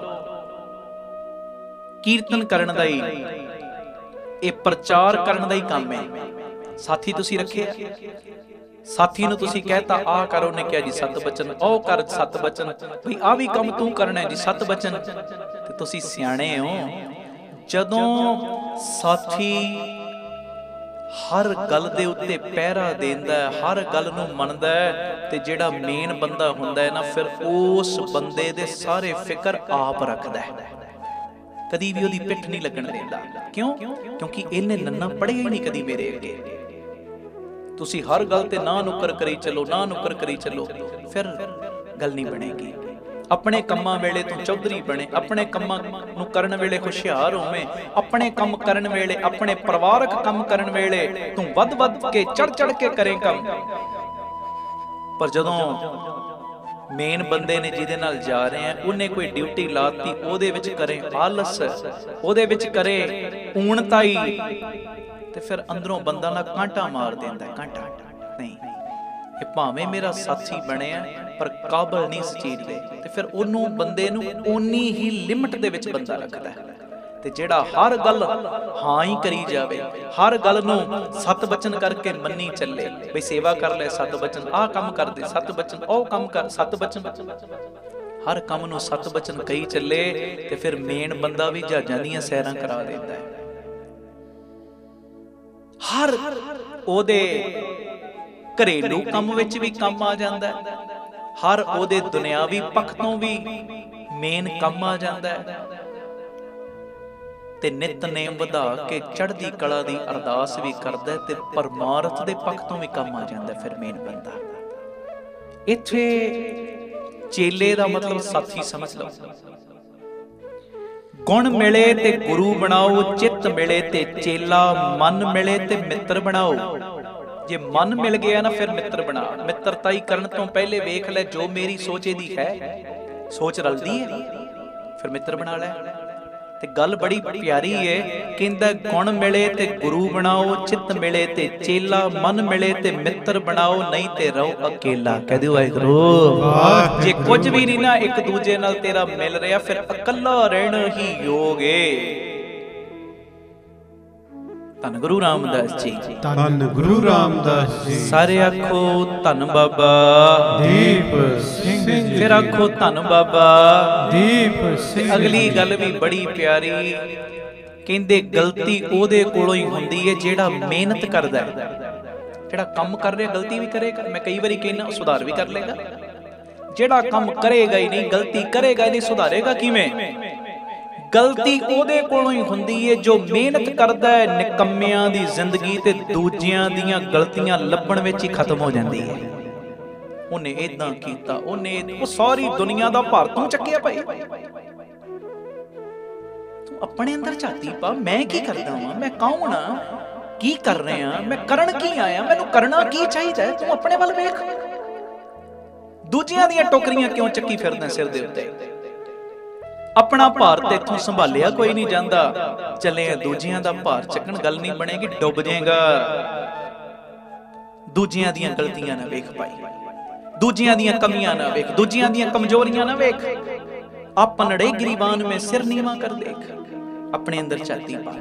ਕੀਰਤਨ ਕਰਨ ਦਾ ਹੀ, ਇਹ ਪ੍ਰਚਾਰ ਕਰਨ ਦਾ ਹੀ ਕੰਮ ਹੈ। ਸਾਥੀ ਤੁਸੀਂ ਰੱਖਿਆ, ਸਾਥੀ ਨੂੰ ਤੁਸੀਂ ਕਹਿਤਾ ਆਹ ਕਰ, ਉਹਨੇ ਕਿਹਾ ਜੀ 7 ਬਚਨ, ਉਹ ਕਰ 7 ਬਚਨ, ਭਈ ਆਹ ਵੀ ਕੰਮ ਤੂੰ ਕਰਨਾ ਜੀ 7 ਬਚਨ। ਤੇ ਤੁਸੀਂ ਸਿਆਣੇ ਹੋ, ਜਦੋਂ ਸਾਥੀ ਹਰ ਗੱਲ ਦੇ ਉੱਤੇ ਪਹਿਰਾ ਦਿੰਦਾ ਹੈ, ਹਰ ਗੱਲ ਨੂੰ ਮੰਨਦਾ ਹੈ, ਤੇ ਜਿਹੜਾ ਮੇਨ ਬੰਦਾ ਹੁੰਦਾ ਹੈ ਨਾ, ਫਿਰ ਉਸ ਬੰਦੇ ਦੇ ਸਾਰੇ ਫਿਕਰ ਆਪ ਰੱਖਦਾ ਹੈ, ਕਦੀ ਵੀ ਉਹਦੀ ਪਿੱਠ ਨਹੀਂ ਲੱਗਣ ਦਿੰਦਾ। ਕਿਉਂ? ਕਿਉਂਕਿ ਇਹਨੇ ਨੰਨਾ ਪੜ੍ਹਿਆ ਹੀ ਨਹੀਂ ਕਦੀ ਮੇਰੇ ਅੱਗੇ। ਤੁਸੀਂ ਹਰ ਗੱਲ ਤੇ ਨਾ ਨੁੱਕਰ ਕਰੀ ਚੱਲੋ, ਨਾ ਨੁੱਕਰ ਕਰੀ ਚੱਲੋ, ਫਿਰ ਗੱਲ ਨਹੀਂ ਬਣੇਗੀ। ਆਪਣੇ ਕੰਮਾਂ ਵੇਲੇ ਤੂੰ ਚੌਧਰੀ ਬਣੇ, ਆਪਣੇ ਕੰਮਾਂ ਨੂੰ ਕਰਨ ਵੇਲੇ ਹੁਸ਼ਿਆਰ ਹੋਵੇਂ, ਆਪਣੇ ਕੰਮ ਕਰਨ ਵੇਲੇ, ਆਪਣੇ ਪਰਿਵਾਰਕ ਕੰਮ ਕਰਨ ਵੇਲੇ ਤੂੰ ਵੱਧ ਕੇ ਚੜ ਕੇ ਕਰੇ ਕੰਮ। ਪਰ ਜਦੋਂ ਮੇਨ ਬੰਦੇ ਨੇ ਜਿਹਦੇ ਨਾਲ ਜਾ ਰਹੇ ਆ, ਉਹਨੇ ਕੋਈ ਡਿਊਟੀ ਲਾਤੀ, ਉਹਦੇ ਵਿੱਚ ਕਰੇ ਆਲਸ, ਉਹਦੇ ਵਿੱਚ ਕਰੇ ਊਣਤਾਈ, ਤੇ ਫਿਰ ਅੰਦਰੋਂ ਬੰਦਾ ਨਾ ਕਾਂਟਾ ਮਾਰ ਦਿੰਦਾ। ਕਾਂਟਾ ਨਹੀਂ, ਇਹ ਭਾਵੇਂ ਮੇਰਾ ਸਾਥੀ ਬਣਿਆ ਪਰ ਕਾਬਲ ਨਹੀਂ ਇਸ ਚੀਜ਼ ਦੇ, ਤੇ ਫਿਰ ਉਹਨੂੰ ਬੰਦੇ ਨੂੰ ਓਨੀ ਹੀ ਲਿਮਟ ਦੇ ਵਿੱਚ ਬੰਦਾ ਰੱਖਦਾ। ਤੇ ਜਿਹੜਾ ਹਰ ਗੱਲ ਹਾਂ ਹੀ ਕਰੀ ਜਾਵੇ, ਹਰ ਗੱਲ ਨੂੰ 7 ਬਚਨ ਕਰਕੇ ਮੰਨੀ ਚੱਲੇ, ਬਈ ਸੇਵਾ ਕਰ ਲੈ 7 ਬਚਨ, ਆਹ ਕੰਮ ਕਰ ਦੇ 7 ਬਚਨ, ਉਹ ਕੰਮ ਕਰ 7 ਬਚਨ, ਹਰ ਕੰਮ ਨੂੰ 7 ਬਚਨ ਕਹੀ ਚੱਲੇ, ਤੇ ਫਿਰ ਮੇਨ ਬੰਦਾ ਵੀ ਜਹਾਜ਼ਾਂ ਦੀਆਂ ਸੈਰਾਂ ਕਰਾ ਦਿੰਦਾ ਹੈ। ਹਰ ਉਹਦੇ ਘਰੇਲੂ ਕੰਮ ਵਿੱਚ ਵੀ ਕੰਮ ਆ ਜਾਂਦਾ ਹੈ, ਹਰ ਉਹਦੇ ਦੁਨਿਆਵੀ ਪੱਖ ਤੋਂ ਵੀ ਮੇਨ ਕੰਮ ਆ ਜਾਂਦਾ ਹੈ, ਤੇ ਨਿਤਨੇਮ ਵਧਾ ਕੇ ਚੜ੍ਹਦੀ ਕਲਾ ਦੀ ਅਰਦਾਸ ਵੀ ਕਰਦਾ, ਤੇ ਪਰਮਾਰਥ ਦੇ ਪੱਖ ਤੋਂ ਵੀ ਕੰਮ ਆ ਜਾਂਦਾ ਫਿਰ ਮੇਨ ਬੰਦਾ। ਇੱਥੇ ਚੇਲੇ ਦਾ ਮਤਲਬ ਸਾਥੀ ਸਮਝ ਲਓ। ਗੁਣ ਮਿਲੇ ਤੇ ਗੁਰੂ ਬਣਾਓ, ਚਿੱਤ ਮਿਲੇ ਤੇ ਚੇਲਾ, ਮਨ ਮਿਲੇ ਤੇ ਮਿੱਤਰ ਬਣਾਓ। ਜੇ ਮਨ ਮਿਲ ਗਿਆ ਨਾ ਫਿਰ ਮਿੱਤਰ ਬਣਾ। ਮਿੱਤਰਤਾਈ ਕਰਨ ਤੋਂ ਪਹਿਲੇ ਵੇਖ ਲੈ ਜੋ ਮੇਰੀ ਸੋਚ ਇਹਦੀ ਹੈ, ਸੋਚ ਰਲਦੀ ਹੈ, ਫਿਰ ਮਿੱਤਰ ਬਣਾ ਲੈ। ਤੇ ਗੱਲ ਬੜੀ ਪਿਆਰੀ ਏ, ਕਹਿੰਦਾ ਗੁਣ ਮਿਲੇ ਤੇ ਗੁਰੂ ਬਣਾਓ, ਚਿੱਤ ਮਿਲੇ ਤੇ ਚੇਲਾ, ਮਨ ਮਿਲੇ ਤੇ ਮਿੱਤਰ ਬਣਾਓ, ਨਹੀਂ ਤੇ ਰਹੋ ਅਕੇਲਾ। ਕਹਿ ਦਿਓ ਵਾਹਿਗੁਰੂ। ਜੇ ਕੁਝ ਵੀ ਨਹੀਂ ਨਾ ਇੱਕ ਦੂਜੇ ਨਾਲ ਤੇਰਾ ਮਿਲ ਰਿਹਾ, ਫਿਰ ਇਕੱਲਾ ਰਹਿਣਾ ਹੀ ਯੋਗ ਏ। ਧੰਨ ਗੁਰੂ ਰਾਮਦਾਸ ਜੀ, ਧੰਨ ਗੁਰੂ ਰਾਮਦਾਸ ਜੀ। ਸਾਰੇ ਆਖੋ ਧੰਨ ਬਾਬਾ ਦੀਪ ਸਿੰਘ ਜੀ। ਫਿਰ ਆਖੋ ਧੰਨ ਬਾਬਾ ਦੀਪ ਸਿੰਘ। ਅਗਲੀ ਗੱਲ ਵੀ ਬੜੀ ਪਿਆਰੀ, ਕਹਿੰਦੇ ਗਲਤੀ ਉਹਦੇ ਕੋਲੋਂ ਹੀ ਹੁੰਦੀ ਹੈ ਜਿਹੜਾ ਮਿਹਨਤ ਕਰਦਾ ਹੈ। ਜਿਹੜਾ ਕੰਮ ਕਰ ਰਿਹਾ ਗਲਤੀ ਵੀ ਕਰੇਗਾ, ਮੈਂ ਕਈ ਵਾਰੀ ਕਹਿੰਦਾ ਸੁਧਾਰ ਵੀ ਕਰ ਲੇਗਾ। ਜਿਹੜਾ ਕੰਮ ਕਰੇਗਾ ਹੀ ਨਹੀਂ, ਗਲਤੀ ਕਰੇਗਾ ਹੀ ਨਹੀਂ, ਸੁਧਾਰੇਗਾ ਕਿਵੇਂ? ਗਲਤੀ ਉਹਦੇ ਕੋਲੋਂ ਹੀ ਹੁੰਦੀ ਹੈ ਜੋ ਮਿਹਨਤ ਕਰਦਾ ਹੈ। ਨਿਕੰਮਿਆਂ ਦੀ ਜ਼ਿੰਦਗੀ ਤੇ ਦੂਜਿਆਂ ਦੀਆਂ ਗਲਤੀਆਂ ਲੱਭਣ ਵਿੱਚ ਹੀ ਖਤਮ ਹੋ ਜਾਂਦੀ ਹੈ। ਉਹਨੇ ਇਦਾਂ ਕੀਤਾ, ਉਹਨੇ, ਉਹ ਸਾਰੀ ਦੁਨੀਆ ਦਾ ਭਾਰ ਤੂੰ ਚੱਕਿਆ ਭਾਈ। ਤੂੰ ਆਪਣੇ ਅੰਦਰ ਝਾਤੀ ਪਾ, ਮੈਂ ਕੀ ਕਰਦਾ ਵਾਂ, ਮੈਂ ਕੌਣ ਆ, ਕੀ ਕਰ ਰਿਹਾ, ਮੈਂ ਕਰਨ ਕੀ ਆਇਆ, ਮੈਨੂੰ ਕਰਨਾ ਕੀ ਚਾਹੀਦਾ ਹੈ। ਤੂੰ ਆਪਣੇ ਵੱਲ ਵੇਖ। ਦੂਜਿਆਂ ਦੀਆਂ ਟੋਕਰੀਆਂ ਕਿਉਂ ਚੱਕੀ ਫਿਰਦਾ ਸਿਰ ਦੇ ਉੱਤੇ? ਆਪਣਾ ਭਾਰ ਤੇ ਇੱਥੋਂ ਸੰਭਾਲਿਆ ਕੋਈ ਨਹੀਂ ਜਾਂਦਾ, ਚੱਲੇ ਦੂਜਿਆਂ ਦਾ ਭਾਰ ਚੱਕਣ। ਗੱਲ ਨਹੀਂ ਬਣੇਗੀ, ਡੁੱਬ ਜਾਏਗਾ। ਦੂਜਿਆਂ ਦੀਆਂ ਗਲਤੀਆਂ ਨਾ ਵੇਖ ਭਾਈ, ਦੂਜਿਆਂ ਦੀਆਂ ਕਮੀਆਂ ਨਾ ਵੇਖ, ਦੂਜਿਆਂ ਦੀਆਂ ਕਮਜ਼ੋਰੀਆਂ ਨਾ ਵੇਖ। ਆਪਨੜੇ ਗਰੀਬਾਨ ਮੈਂ ਸਿਰ ਨੀਵਾਂ ਕਰ ਦੇਖ, ਆਪਣੇ ਅੰਦਰ ਝਾਤੀ ਪਾ।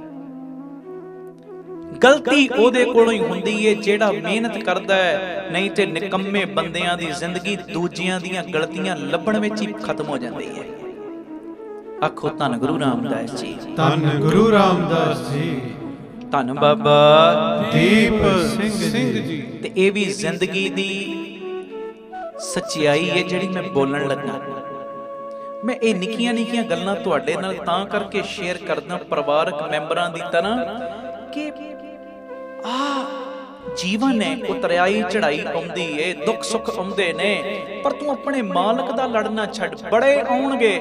ਗਲਤੀ ਉਹਦੇ ਕੋਲੋਂ ਹੀ ਹੁੰਦੀ ਏ ਜਿਹੜਾ ਮਿਹਨਤ ਕਰਦਾ ਹੈ, ਨਹੀਂ ਤੇ ਨਿਕੰਮੇ ਬੰਦਿਆਂ ਦੀ ਜ਼ਿੰਦਗੀ ਦੂਜਿਆਂ ਦੀਆਂ ਗਲਤੀਆਂ ਲੱਭਣ ਵਿੱਚ ਹੀ ਖਤਮ ਹੋ ਜਾਂਦੀ ਹੈ। ਆਖੋ ਧੰਨ ਗੁਰੂ ਰਾਮਦਾਸ ਜੀ। ਧੰਨ ਗੁਰੂ ਰਾਮਦਾਸ ਜੀ। ਧੰਨ ਬਾਬਾ ਦੀਪ ਸਿੰਘ ਜੀ। ਤੇ ਇਹ ਵੀ ਜ਼ਿੰਦਗੀ ਦੀ ਸੱਚਾਈ ਹੈ ਜਿਹੜੀ ਮੈਂ ਬੋਲਣ ਲੱਗਾ। ਮੈਂ ਇਹ ਨਿੱਕੀਆਂ ਨਿੱਕੀਆਂ ਗੱਲਾਂ ਤੁਹਾਡੇ ਨਾਲ ਤਾਂ ਕਰਕੇ ਸ਼ੇਅਰ ਕਰਦਾ ਪਰਿਵਾਰਕ ਮੈਂਬਰਾਂ ਦੀ ਤਰ੍ਹਾਂ ਕਿ ਜੀਵਨ ਹੈ, ਉਤਰਾਈ ਚੜਾਈ ਆਉਂਦੀ ਏ, ਦੁੱਖ ਸੁੱਖ ਆਉਂਦੇ ਨੇ, ਪਰ ਤੂੰ ਆਪਣੇ ਮਾਲਕ ਦਾ ਲੜਨਾ ਛੱਡ। ਬੜੇ ਆਉਣਗੇ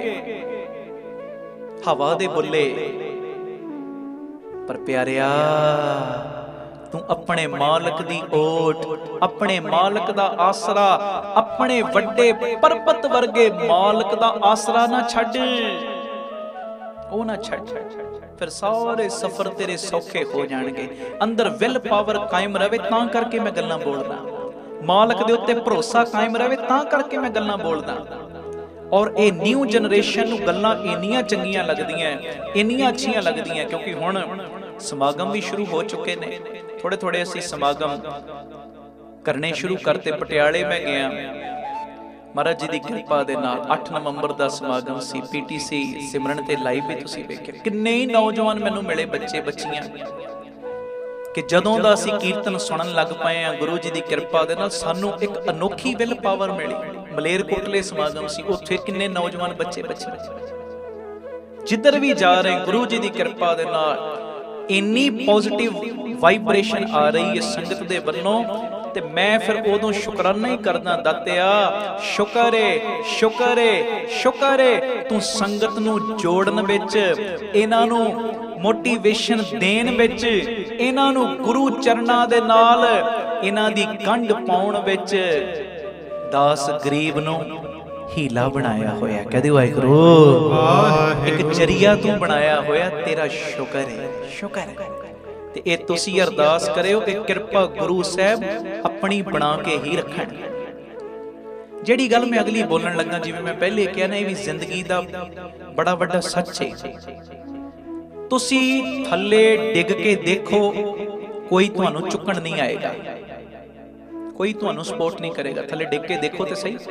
ਹਵਾ ਦੇ ਬੁੱਲੇ, ਪਰ ਪਿਆਰਿਆ ਤੂੰ ਆਪਣੇ ਮਾਲਕ ਦੀ ਓਟ, ਆਪਣੇ ਮਾਲਕ ਦਾ ਆਸਰਾ, ਆਪਣੇ ਵੱਡੇ ਪਰਬਤ ਵਰਗੇ ਮਾਲਕ ਦਾ ਆਸਰਾ ਨਾ ਛੱਡ, ਉਹ ਨਾ ਛੱਡ। ਫਿਰ ਸਾਰੇ ਸਫ਼ਰ ਤੇਰੇ ਸੌਖੇ ਹੋ ਜਾਣਗੇ। ਅੰਦਰ ਵਿਲ ਪਾਵਰ ਕਾਇਮ ਰਵੇ, ਤਾਂ ਕਰਕੇ ਮੈਂ ਗੱਲਾਂ ਬੋਲਦਾ। ਮਾਲਕ ਦੇ ਉੱਤੇ ਭਰੋਸਾ ਕਾਇਮ ਰਵੇ, ਤਾਂ ਕਰਕੇ ਮੈਂ ਗੱਲਾਂ ਬੋਲਦਾ। ਔਰ ਇਹ ਨਿਊ ਜਨਰੇਸ਼ਨ ਨੂੰ ਗੱਲਾਂ ਇੰਨੀਆਂ ਚੰਗੀਆਂ ਲੱਗਦੀਆਂ, ਇੰਨੀਆਂ ਅੱਛੀਆਂ ਲੱਗਦੀਆਂ, ਕਿਉਂਕਿ ਹੁਣ ਸਮਾਗਮ ਵੀ ਸ਼ੁਰੂ ਹੋ ਚੁੱਕੇ ਨੇ। ਥੋੜੇ ਥੋੜੇ ਅਸੀਂ ਸਮਾਗਮ ਕਰਨੇ ਸ਼ੁਰੂ ਕਰਤੇ। ਪਟਿਆਲੇ ਮੈਂ ਗਿਆ, ਮਹਾਰਾਜ ਜੀ ਦੀ ਕਿਰਪਾ ਦੇ ਨਾਲ 8 ਨਵੰਬਰ ਦਾ ਸਮਾਗਮ ਸੀ। PTC ਸਿਮਰਨ ਤੇ ਲਾਈਵ ਵੀ ਤੁਸੀਂ ਵੇਖਿਆ। ਕਿੰਨੇ ਹੀ ਨੌਜਵਾਨ ਮੈਨੂੰ ਮਿਲੇ, ਬੱਚੇ ਬੱਚੀਆਂ, ਕਿ ਜਦੋਂ ਦਾ ਅਸੀਂ ਕੀਰਤਨ ਸੁਣਨ ਲੱਗ ਪਏ ਆ ਗੁਰੂ ਜੀ ਦੀ ਕਿਰਪਾ ਦੇ ਨਾਲ, ਸਾਨੂੰ ਇੱਕ ਅਨੋਖੀ ਵਿਲ ਪਾਵਰ ਮਿਲੀ। ਮਲੇਰਕੋਟਲੇ ਸਮਾਗਮ ਸੀ, ਉੱਥੇ ਕਿੰਨੇ ਨੌਜਵਾਨ ਬੱਚੇ ਬੱਚੇ ਜਿੱਧਰ ਵੀ ਜਾ ਰਹੇ ਗੁਰੂ ਜੀ ਦੀ ਕਿਰਪਾ ਦੇ ਨਾਲ ਇੰਨੀ ਪੋਜ਼ਿਟਿਵ ਵਾਈਬ੍ਰੇਸ਼ਨ ਆ ਰਹੀ ਹੈ ਸੰਗਤ ਦੇ ਵੱਲੋਂ। ਤੇ ਮੈਂ ਫਿਰ ਉਦੋਂ ਸ਼ੁਕਰਾਨਾ ਹੀ ਕਰਦਾ, ਦਾਤਿਆ ਸ਼ੁਕਰ ਏ, ਸ਼ੁਕਰ ਏ, ਸ਼ੁਕਰ ਏ, ਤੂੰ ਸੰਗਤ ਨੂੰ ਜੋੜਨ ਵਿੱਚ, ਇਹਨਾਂ ਨੂੰ ਮੋਟੀਵੇਸ਼ਨ ਦੇਣ ਵਿੱਚ, ਇਹਨਾਂ ਨੂੰ ਗੁਰੂ ਚਰਨਾਂ ਦੇ ਨਾਲ ਇਹਨਾਂ ਦੀ ਗੰਢ ਪਾਉਣ ਵਿੱਚ ਦਾਸ ਗਰੀਬ ਨੂੰ ਹੀਲਾ ਬਣਾਇਆ ਹੋਇਆ। ਕਹਦੇ ਵਾਹਿਗੁਰੂ, ਇੱਕ ਜਰੀਆ ਤੂੰ ਬਣਾਇਆ ਹੋਇਆ, ਤੇਰਾ ਸ਼ੁਕਰ ਹੈ, ਸ਼ੁਕਰ ਹੈ। ਤੇ ਇਹ ਤੁਸੀਂ ਅਰਦਾਸ ਕਰਿਓ ਕਿ ਕਿਰਪਾ ਗੁਰੂ ਸਾਹਿਬ ਆਪਣੀ ਬਣਾ ਕੇ ਹੀ ਰੱਖਣ। ਜਿਹੜੀ ਗੱਲ ਮੈਂ ਅਗਲੀ ਬੋਲਣ ਲੱਗਾ, ਜਿਵੇਂ ਮੈਂ ਪਹਿਲੇ ਕਿਹਾ ਨਾ, ਇਹ ਵੀ ਜ਼ਿੰਦਗੀ ਦਾ ਬੜਾ ਵੱਡਾ ਸੱਚ ਹੈ। ਤੁਸੀਂ ਥੱਲੇ ਡਿੱਗ ਕੇ ਦੇਖੋ, ਕੋਈ ਤੁਹਾਨੂੰ ਚੁੱਕਣ ਨਹੀਂ ਆਏਗਾ, ਕੋਈ ਤੁਹਾਨੂੰ ਸਪੋਰਟ ਨਹੀਂ ਕਰੇਗਾ। ਥੱਲੇ ਡਿੱਗ ਕੇ ਦੇਖੋ ਤੇ ਸਹੀ।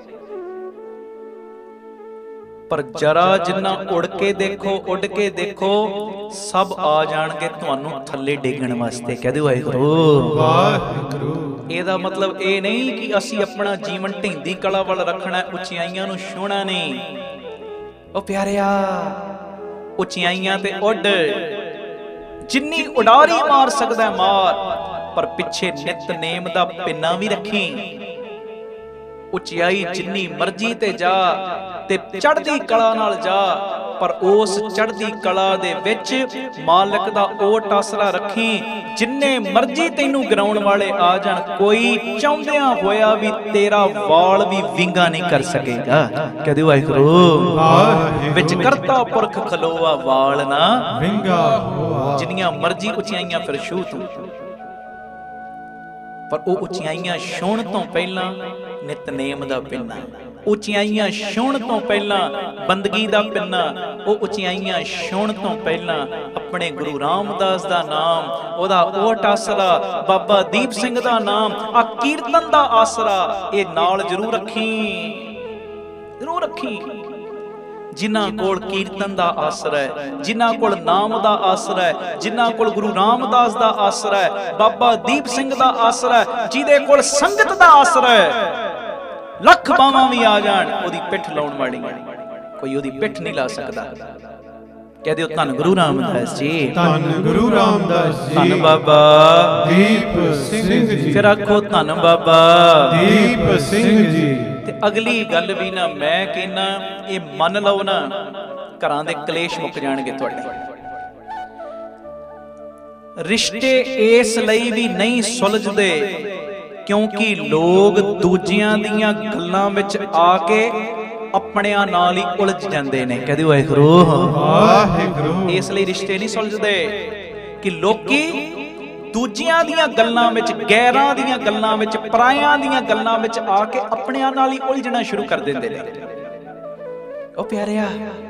ਪਰ ਜਰਾ ਜਿੰਨਾ ਉੜ ਕੇ ਦੇਖੋ, ਉੱਡ ਕੇ ਦੇਖੋ, ਸਭ ਆ ਜਾਣਗੇ ਤੁਹਾਨੂੰ ਥੱਲੇ ਡੇਗਣ ਵਾਸਤੇ। ਕਹਿ ਦਿਓ ਵਾਹਿਗੁਰੂ, ਵਾਹਿਗੁਰੂ। ਇਹਦਾ ਮਤਲਬ ਇਹ ਨਹੀਂ ਕਿ ਅਸੀਂ ਆਪਣਾ ਜੀਵਨ ਢਹਿੰਦੀ ਕਲਾ ਵੱਲ ਰੱਖਣਾ, ਉੱਚਾਈਆਂ ਨੂੰ ਛੂਹਣਾ ਨਹੀਂ। ਉਹ ਪਿਆਰਿਆ, ਉੱਚਾਈਆਂ ਤੇ ਉੱਡ, ਜਿੰਨੀ ਉਡਾਰੀ ਮਾਰ ਸਕਦਾ ਮਾਰ, ਪਰ ਪਿੱਛੇ ਨਿਤਨੇਮ ਦਾ ਪਿੰਨਾ ਵੀ ਰੱਖੀ। ਉਚਾਈ ਜਿੰਨੀ ਮਰਜ਼ੀ ਤੇ ਜਾ, ਤੇ ਚੜ੍ਹਦੀ ਕਲਾ ਨਾਲ ਜਾ, ਪਰ ਉਸ ਚੜ੍ਹਦੀ ਕਲਾ ਦੇ ਵਿੱਚ ਮਾਲਕ ਦਾ ਓਟ ਆਸਰਾ ਰੱਖੀ। ਜਿੰਨੇ ਮਰਜ਼ੀ ਤੈਨੂੰ ਗਿਰਾਉਣ ਵਾਲੇ ਆ ਜਾਣ, ਕੋਈ ਚਾਹੁੰਦਿਆਂ ਹੋਇਆ ਵੀ ਤੇਰਾ ਵਾਲ ਵੀ ਵਿੰਗਾ ਨਹੀਂ ਕਰ ਸਕੇਗਾ। ਕਹਦੇ ਵਾਹਿਗੁਰੂ, ਵਿੱਚ ਕਰਤਾ ਪੁਰਖ ਖਲੋਆ, ਵਾਲ ਨਾ ਵਿੰਗਾ ਹੋਆ। ਜਿੰਨੀਆਂ ਮਰਜ਼ੀ ਉਚਾਈਆਂ ਫਿਰ ਛੂਹ ਤੂੰ, ਪਰ ਉਹ ਉਚਾਈਆਂ ਛੂਹਣ ਤੋਂ ਪਹਿਲਾਂ ਨਿਤਨੇਮ ਦਾ ਪਿੰਨਾ, ਉਚਾਈਆਂ ਛੂਹਣ ਤੋਂ ਪਹਿਲਾਂ ਬੰਦਗੀ ਦਾ ਪਿੰਨਾ, ਉਹ ਉਚਾਈਆਂ ਛੂਹਣ ਤੋਂ ਪਹਿਲਾਂ ਆਪਣੇ ਗੁਰੂ ਰਾਮਦਾਸ ਦਾ ਨਾਮ, ਉਹਦਾ ਓਟ ਆਸਰਾ, ਬਾਬਾ ਦੀਪ ਸਿੰਘ ਦਾ ਨਾਮ, ਆ ਕੀਰਤਨ ਦਾ ਆਸਰਾ, ਇਹ ਨਾਲ ਜ਼ਰੂਰ ਰੱਖੀ, ਜ਼ਰੂਰ ਰੱਖੀ। ਜਿਨ੍ਹਾਂ ਕੋਲ ਕੀਰਤਨ ਦਾ ਆਸਰਾ ਹੈ, ਜਿਨ੍ਹਾਂ ਕੋਲ ਨਾਮ ਦਾ ਆਸਰਾ ਹੈ, ਜਿਨ੍ਹਾਂ ਕੋਲ ਗੁਰੂ ਰਾਮਦਾਸ ਦਾ ਆਸਰਾ ਹੈ, ਬਾਬਾ ਦੀਪ ਸਿੰਘ ਦਾ ਆਸਰਾ ਹੈ, ਜਿਹਦੇ ਕੋਲ ਸੰਗਤ ਦਾ ਆਸਰਾ ਹੈ, ਲੱਖ ਬਾਵਾਂ ਵੀ ਆ ਜਾਣ, ਉਹਦੀ ਪਿੱਠ ਲਾਉਣ ਵਾਲੀ ਕੋਈ ਉਹਦੀ ਪਿੱਠ ਨਹੀਂ ਲਾ ਸਕਦਾ। ਕਹਿ ਦਿਓ ਧੰਨ ਗੁਰੂ ਰਾਮਦਾਸ ਜੀ, ਧੰਨ ਗੁਰੂ ਰਾਮਦਾਸ ਜੀ, ਧੰਨ ਬਾਬਾ ਦੀਪ ਸਿੰਘ ਜੀ। ਫਿਰ ਆਖੋ ਧੰਨ ਬਾਬਾ ਦੀਪ ਸਿੰਘ ਜੀ। ਤੇ ਅਗਲੀ ਗੱਲ ਵੀ ਨਾ ਮੈਂ ਕਹਿੰਨਾ, ਇਹ ਮੰਨ ਲਓ ਨਾ, ਘਰਾਂ ਦੇ ਕਲੇਸ਼ ਮੁੱਕ ਜਾਣਗੇ ਤੁਹਾਡੇ। ਰਿਸ਼ਤੇ ਇਸ ਲਈ ਵੀ ਨਹੀਂ ਸੁਲਝਦੇ ਕਿਉਂਕਿ ਲੋਕ ਦੂਜਿਆਂ ਦੀਆਂ ਗੱਲਾਂ ਵਿੱਚ ਆ ਕੇ ਆਪਣਿਆਂ ਨਾਲ ਹੀ ਉਲਝ ਜਾਂਦੇ ਨੇ। ਕਹਦੇ ਵਾਹਿਗੁਰੂ, ਵਾਹਿਗੁਰੂ। ਇਸ ਲਈ ਰਿਸ਼ਤੇ ਨਹੀਂ ਸੁਲਝਦੇ ਕਿ ਲੋਕੀ ਦੂਜਿਆਂ ਦੀਆਂ ਗੱਲਾਂ ਵਿੱਚ, ਗੈਰਾਂ ਦੀਆਂ ਗੱਲਾਂ ਵਿੱਚ, ਪਰਾਇਆਂ ਦੀਆਂ ਗੱਲਾਂ ਵਿੱਚ ਆ ਕੇ ਆਪਣਿਆਂ ਨਾਲ ਹੀ ਉਲਝਣਾ ਸ਼ੁਰੂ ਕਰ ਦਿੰਦੇ ਨੇ। ਉਹ ਪਿਆਰਿਆ,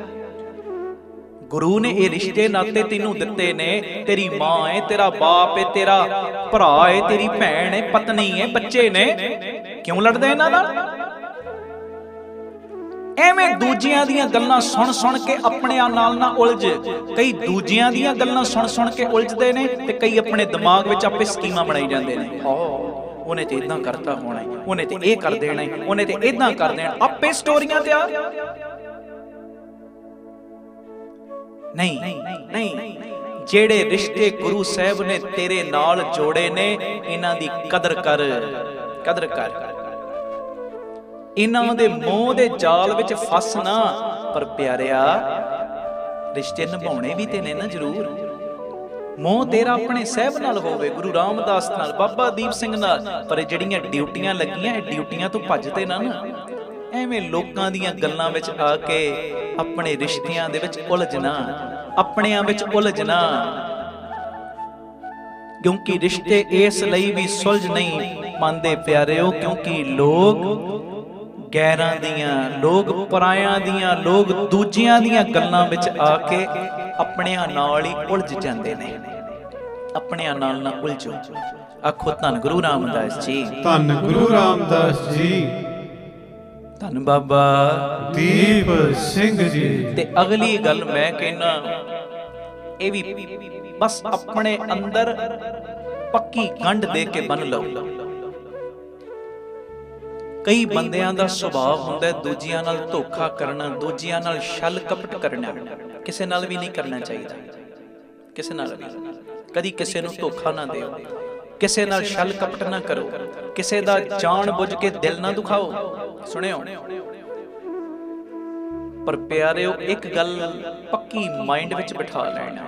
ਗੁਰੂ ਨੇ ਇਹ ਰਿਸ਼ਤੇ ਨਾਤੇ ਤੈਨੂੰ ਦਿੱਤੇ ਨੇ। ਤੇਰੀ ਮਾਂ ਹੈ, ਤੇਰਾ ਬਾਪ ਹੈ, ਤੇਰਾ ਭਰਾ ਹੈ, ਤੇਰੀ ਭੈਣ ਹੈ, ਪਤਨੀ ਹੈ, ਬੱਚੇ ਨੇ। ਕਿਉਂ ਲੜਦੇ ਇਹਨਾਂ ਨਾਲ? ਐਵੇਂ ਦੂਜਿਆਂ ਦੀਆਂ ਗੱਲਾਂ ਸੁਣ ਸੁਣ ਕੇ ਆਪਣਿਆਂ ਨਾਲ ਨਾ ਉਲਝ। ਕਈ ਦੂਜਿਆਂ ਦੀਆਂ ਗੱਲਾਂ ਸੁਣ ਸੁਣ ਕੇ ਉਲਝਦੇ ਨੇ, ਤੇ ਕਈ ਆਪਣੇ ਦਿਮਾਗ ਵਿੱਚ ਆਪੇ ਸਕੀਮਾਂ ਬਣਾਈ ਜਾਂਦੇ ਨੇ। ਉਹਨੇ ਤੇ ਇਦਾਂ ਕਰਤਾ ਹੋਣਾ, ਉਹਨੇ ਤੇ ਇਹ ਕਰ ਦੇਣਾ, ਉਹਨੇ ਤੇ ਇਦਾਂ ਕਰ ਦੇਣਾ, ਆਪੇ ਸਟੋਰੀਆਂ ਤਿਆਰ। ਨਹੀਂ ਨਹੀਂ, ਜਿਹੜੇ ਰਿਸ਼ਤੇ ਗੁਰੂ ਸਾਹਿਬ ਨੇ ਤੇਰੇ ਨਾਲ ਜੋੜੇ ਨੇ, ਇਹਨਾਂ ਦੀ ਕਦਰ ਕਰ, ਕਦਰ ਕਰ। ਇਹਨਾਂ ਦੇ ਮੋਹ ਦੇ ਜਾਲ ਵਿੱਚ ਫਸ ਨਾ। ਪਰ ਪਿਆਰਿਆ, ਰਿਸ਼ਤੇ ਨਿਭਾਉਣੇ ਵੀ ਤੇ ਨੇ ਨਾ ਜ਼ਰੂਰ। मोह तेरा अपने साहब नाल होवे, गुरु रामदास नाल, बाबा दीप सिंह नाल। पर ਜਿਹੜੀਆਂ ਡਿਊਟੀਆਂ ਲੱਗੀਆਂ, ਇਹ ਡਿਊਟੀਆਂ ਤੋਂ ਭੱਜਦੇ ਨਾ ਐਵੇਂ ਲੋਕਾਂ ਦੀਆਂ ਗੱਲਾਂ ਵਿੱਚ ਆ ਕੇ ਆਪਣੇ ਰਿਸ਼ਤਿਆਂ ਦੇ ਵਿੱਚ ਉਲਝਣਾ, ਆਪਣਿਆਂ ਵਿੱਚ ਉਲਝਣਾ। ਕਿਉਂਕਿ ਰਿਸ਼ਤੇ ਇਸ ਲਈ ਵੀ ਸੁਲਝ ਨਹੀਂ ਪਾਉਂਦੇ ਪਿਆਰਿਓ, ਕਿਉਂਕਿ ਲੋਕ ਗੈਰਾਂ ਦੀਆਂ, ਲੋਕ ਪਰਾਇਆਂ ਦੀਆਂ, ਲੋਕ ਦੂਜਿਆਂ ਦੀਆਂ ਗੱਲਾਂ ਵਿੱਚ ਆ ਕੇ ਆਪਣਿਆਂ ਨਾਲ ਹੀ ਉਲਝ ਜਾਂਦੇ ਨੇ। ਆਪਣਿਆਂ ਨਾਲ ਨਾ ਉਲਝੋ। ਆਖੋ ਧੰਨ ਗੁਰੂ ਰਾਮਦਾਸ ਜੀ, ਧੰਨ ਗੁਰੂ ਰਾਮਦਾਸ ਜੀ, ਧੰਨ ਬਾਬਾ ਦੀਪ ਸਿੰਘ ਜੀ। ਤੇ ਅਗਲੀ ਗੱਲ ਮੈਂ ਕਹਿਣਾ, ਇਹ ਵੀ ਬਸ ਆਪਣੇ ਅੰਦਰ ਪੱਕੀ ਗੰਢ ਦੇ ਕੇ ਬੰਨ ਲਓ। ਕਈ ਬੰਦਿਆਂ ਦਾ ਸੁਭਾਅ ਹੁੰਦਾ ਦੂਜਿਆਂ ਨਾਲ ਧੋਖਾ ਕਰਨਾ, ਦੂਜਿਆਂ ਨਾਲ ਛਲ ਕਪਟ ਕਰਨਾ। ਕਿਸੇ ਨਾਲ ਵੀ ਨਹੀਂ ਕਰਨਾ ਚਾਹੀਦਾ, ਕਿਸੇ ਨਾਲ ਵੀ। ਕਦੀ ਕਿਸੇ ਨੂੰ ਧੋਖਾ ਨਾ ਦਿਓ, ਕਿਸੇ ਨਾਲ ਛਲ ਕਪਟ ਨਾ ਕਰੋ, ਕਿਸੇ ਦਾ ਜਾਣ ਬੁੱਝ ਕੇ ਦਿਲ ਨਾ ਦੁਖਾਓ। ਸੁਣਿਓ, ਪਰ ਪਿਆਰਿਓ ਇੱਕ ਗੱਲ ਪੱਕੀ ਮਾਈਂਡ ਵਿੱਚ ਬਿਠਾ ਲੈਣਾ,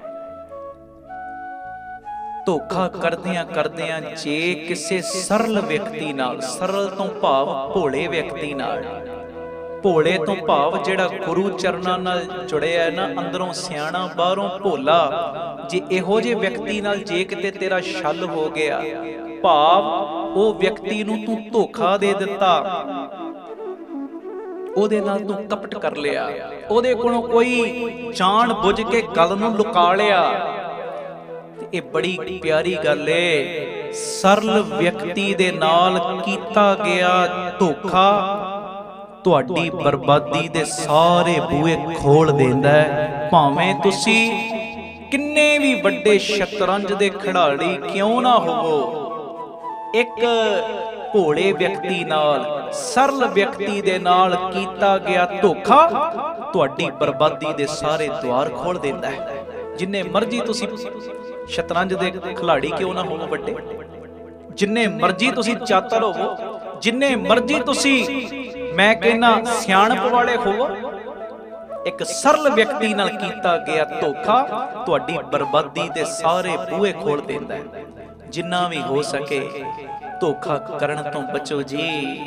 ਧੋਖਾ ਕਰਦਿਆਂ ਕਰਦਿਆਂ ਜੇ ਕਿਸੇ ਸਰਲ ਵਿਅਕਤੀ ਨਾਲ, ਸਰਲ ਤੋਂ ਭਾਵ ਭੋਲੇ ਵਿਅਕਤੀ ਨਾਲ, ਭੋਲੇ ਤੋਂ ਭਾਵ ਜਿਹੜਾ ਗੁਰੂ ਚਰਨਾਂ ਨਾਲ ਜੁੜਿਆ ਨਾ, ਅੰਦਰੋਂ ਸਿਆਣਾ ਬਾਹਰੋਂ ਭੋਲਾ, ਜੇ ਇਹੋ ਜਿਹੇ ਵਿਅਕਤੀ ਨਾਲ ਜੇ ਕਿਤੇ ਤੇਰਾ ਛਲ ਹੋ ਗਿਆ, ਭਾਵ ਉਹ ਵਿਅਕਤੀ ਨੂੰ ਤੂੰ ਧੋਖਾ ਦੇ ਦਿੱਤਾ, ਉਹਦੇ ਨਾਲ ਤੂੰ ਕਪਟ ਕਰ ਲਿਆ, ਉਹਦੇ ਕੋਲੋਂ ਕੋਈ ਜਾਣ ਬੁੱਝ ਕੇ ਗੱਲ ਨੂੰ ਲੁਕਾ ਲਿਆ, ਇਹ ਬੜੀ ਪਿਆਰੀ ਗੱਲ ਏ। ਸਰਲ ਵਿਅਕਤੀ ਦੇ ਨਾਲ ਕੀਤਾ ਗਿਆ ਧੋਖਾ ਤੁਹਾਡੀ ਬਰਬਾਦੀ ਦੇ ਸਾਰੇ ਬੂਹੇ ਖੋਲ ਦਿੰਦਾ ਹੈ। ਭਾਵੇਂ ਤੁਸੀਂ ਕਿੰਨੇ ਵੀ ਵੱਡੇ ਸ਼ਤਰੰਜ ਦੇ ਖਿਡਾਰੀ ਕਿਉਂ ਨਾ ਹੋਵੋ, ਇੱਕ ਭੋਲੇ ਵਿਅਕਤੀ ਨਾਲ, ਸਰਲ ਵਿਅਕਤੀ ਦੇ ਨਾਲ ਕੀਤਾ ਗਿਆ ਧੋਖਾ ਤੁਹਾਡੀ ਬਰਬਾਦੀ ਦੇ ਸਾਰੇ ਦੁਆਰ ਖੋਲ ਦਿੰਦਾ ਹੈ। ਜਿੰਨੇ ਮਰਜ਼ੀ ਤੁਸੀਂ ਸ਼ਤਰੰਜ ਦੇ ਖਿਡਾਰੀ ਕਿਉਂ ਨਾ ਹੋਵੋ ਵੱਡੇ, ਜਿੰਨੇ ਮਰਜ਼ੀ ਤੁਸੀਂ ਚਾਤਰ ਹੋਵੋ, ਜਿੰਨੇ ਮਰਜ਼ੀ ਤੁਸੀਂ ਮੈਂ ਕਹਿੰਨਾ ਸਿਆਣਪ ਵਾਲੇ ਹੋਵੋ, ਇੱਕ ਸਰਲ ਵਿਅਕਤੀ ਨਾਲ ਕੀਤਾ ਗਿਆ ਧੋਖਾ ਤੁਹਾਡੀ ਬਰਬਾਦੀ ਦੇ ਸਾਰੇ ਬੂਹੇ ਖੋਲ ਦਿੰਦਾ ਹੈ। ਜਿੰਨਾ ਵੀ ਹੋ ਸਕੇ ਧੋਖਾ ਕਰਨ ਤੋਂ ਬਚੋ ਜੀ।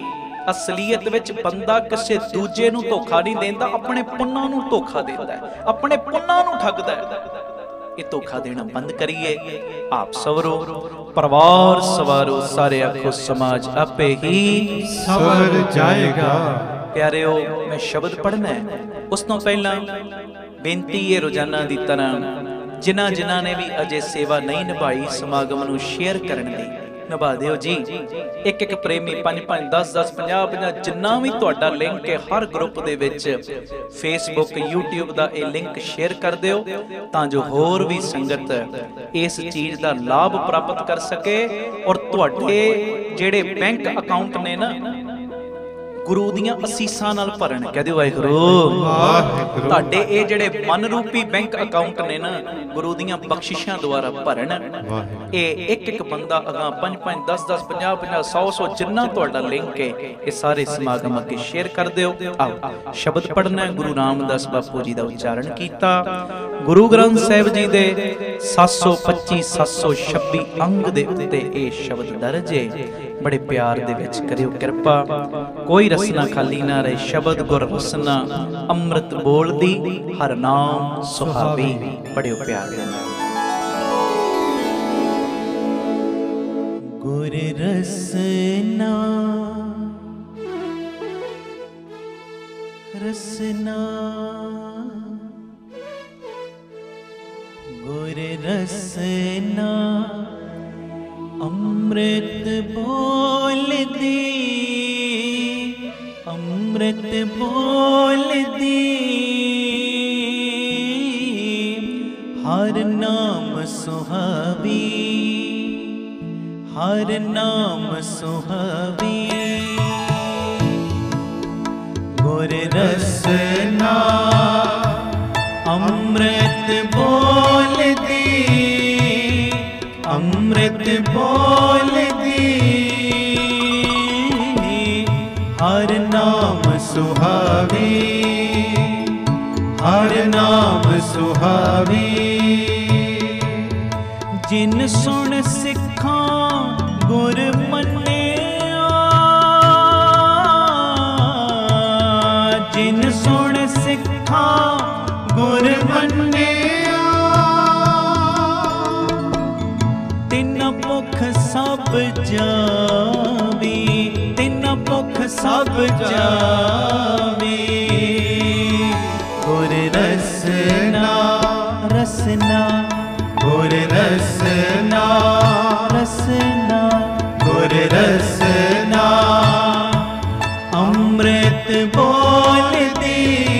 ਅਸਲੀਅਤ ਵਿੱਚ ਬੰਦਾ ਕਿਸੇ ਦੂਜੇ ਨੂੰ ਧੋਖਾ ਨਹੀਂ ਦਿੰਦਾ, ਆਪਣੇ ਪੁੰਨਾਂ ਨੂੰ ਧੋਖਾ ਦਿੰਦਾ, ਆਪਣੇ ਪੁੰਨਾਂ ਨੂੰ ਠੱਗਦਾ ਹੈ। ਇਹ ਧੋਖਾ ਦੇਣਾ ਬੰਦ ਕਰੀਏ। ਆਪ ਸਵਰੋ, ਪਰਿਵਾਰ ਸਵਾਰੋ, ਸਾਰੇ ਆਖੋ ਸਮਾਜ ਆਪੇ ਹੀ ਸਵਰ ਜਾਏਗਾ। ਪਿਆਰਿਓ, ਮੈਂ ਸ਼ਬਦ ਪੜ੍ਹਨਾ ਹੈ, ਉਸ ਤੋਂ ਪਹਿਲਾਂ ਬੇਨਤੀ ਹੈ ਰੋਜ਼ਾਨਾ ਦੀ ਤਰ੍ਹਾਂ ਜਿਨ੍ਹਾਂ ਨੇ ਵੀ ਅਜੇ ਸੇਵਾ ਨਹੀਂ ਨਿਭਾਈ, ਸਮਾਗਮ ਨੂੰ ਸ਼ੇਅਰ ਕਰਨ ਦੀ ਨਿਭਾ ਦਿਓ ਜੀ। ਇੱਕ ਇੱਕ ਪ੍ਰੇਮੀ 5-5 10-10 50-50 ਜਿੰਨਾ ਵੀ ਤੁਹਾਡਾ ਲਿੰਕ ਹੈ ਹਰ ਗਰੁੱਪ ਦੇ ਵਿੱਚ, ਫੇਸਬੁੱਕ YouTube ਦਾ ਇਹ ਲਿੰਕ ਸ਼ੇਅਰ ਕਰ ਦਿਓ ਤਾਂ ਜੋ ਹੋਰ ਵੀ ਸੰਗਤ ਇਸ ਚੀਜ਼ ਦਾ ਲਾਭ ਪ੍ਰਾਪਤ ਕਰ ਸਕੇ। ਔਰ ਤੁਹਾਡੇ ਜਿਹੜੇ ਬੈਂਕ ਅਕਾਊਂਟ ਨੇ ਨਾ, ਗੁਰੂ ਦੀਆਂ ਅਸੀਸਾਂ ਨਾਲ ਭਰਨ। ਕਹਿ ਦਿਓ ਵਾਹਿਗੁਰੂ। ਤੁਹਾਡੇ ਇਹ ਜਿਹੜੇ ਮਨ ਰੂਪੀ ਬੈਂਕ ਅਕਾਊਂਟ ਨੇ ਨਾ, ਗੁਰੂ ਦੀਆਂ ਬਖਸ਼ਿਸ਼ਾਂ ਦੁਆਰਾ ਭਰਨ। ਇਹ ਇੱਕ ਇੱਕ ਬੰਦਾ ਅਗਾਂ 5-5 10-10 50-50 100-100 ਜਿੰਨਾ ਤੁਹਾਡਾ ਲਿੰਕ ਹੈ, ਇਹ ਸਾਰੇ ਸਮਾਗਮ ਅੱਗੇ ਸ਼ੇਅਰ ਕਰ ਦਿਓ। ਆਓ ਸ਼ਬਦ ਪੜ੍ਹਨਾ। ਗੁਰੂ ਰਾਮਦਾਸ ਬਾਪੂ ਜੀ ਦਾ ਉਚਾਰਨ ਕੀਤਾ। ਗੁਰੂ ਗ੍ਰੰਥ ਸਾਹਿਬ ਜੀ ਦੇ 725 726 ਅੰਗ ਦੇ ਉੱਤੇ ਇਹ ਸ਼ਬਦ ਦਰਜ ਹੈ। ਬੜੇ ਪਿਆਰ ਦੇ ਵਿੱਚ ਕਰਿਓ ਕਿਰਪਾ, ਕੋਈ ਰਸਨਾ ਖਾਲੀ ਨਾ ਰਹੇ। ਸ਼ਬਦ ਗੁਰ ਰਸਨਾ ਅੰਮ੍ਰਿਤ ਬੋਲਦੀ, ਹਰ ਨਾਮ ਸੁਹਾਵੀ। ਬੜਿਓ ਪਿਆਰ ਦੇ ਨਾਲ। ਗੁਰ ਰਸਨਾ ਰਸਨਾ ਗੁਰ ਰਸਨਾ ਅੰਮ੍ਰਿਤ ਬੋਲਦੀ, ਅੰਮ੍ਰਿਤ ਬੋਲਦੀ, ਹਰ ਨਾਮ ਸੁਹਾਵੀ, ਹਰ ਨਾਮ ਸੁਹਾਵੀ। ਗੁਰ ਰਸਨਾ ਅੰਮ੍ਰਿਤ ਬੋਲਦੀ, ਅੰਮ੍ਰਿਤ ਬੋਲਦੀ, ਹਰ ਨਾਮ ਸੁਹਾਵੀ, ਹਰ ਨਾਮ ਸੁਹਾਵੀ। जिन सुन सिखा गुर मन्निया, जिन सुन सिखा गुर मन्निया, तिन भुख सब जावी, तिन भुख सब जावी। गुर रसना रसना, गुर रसना रसना, गुर रसना। अमृत बोल दी,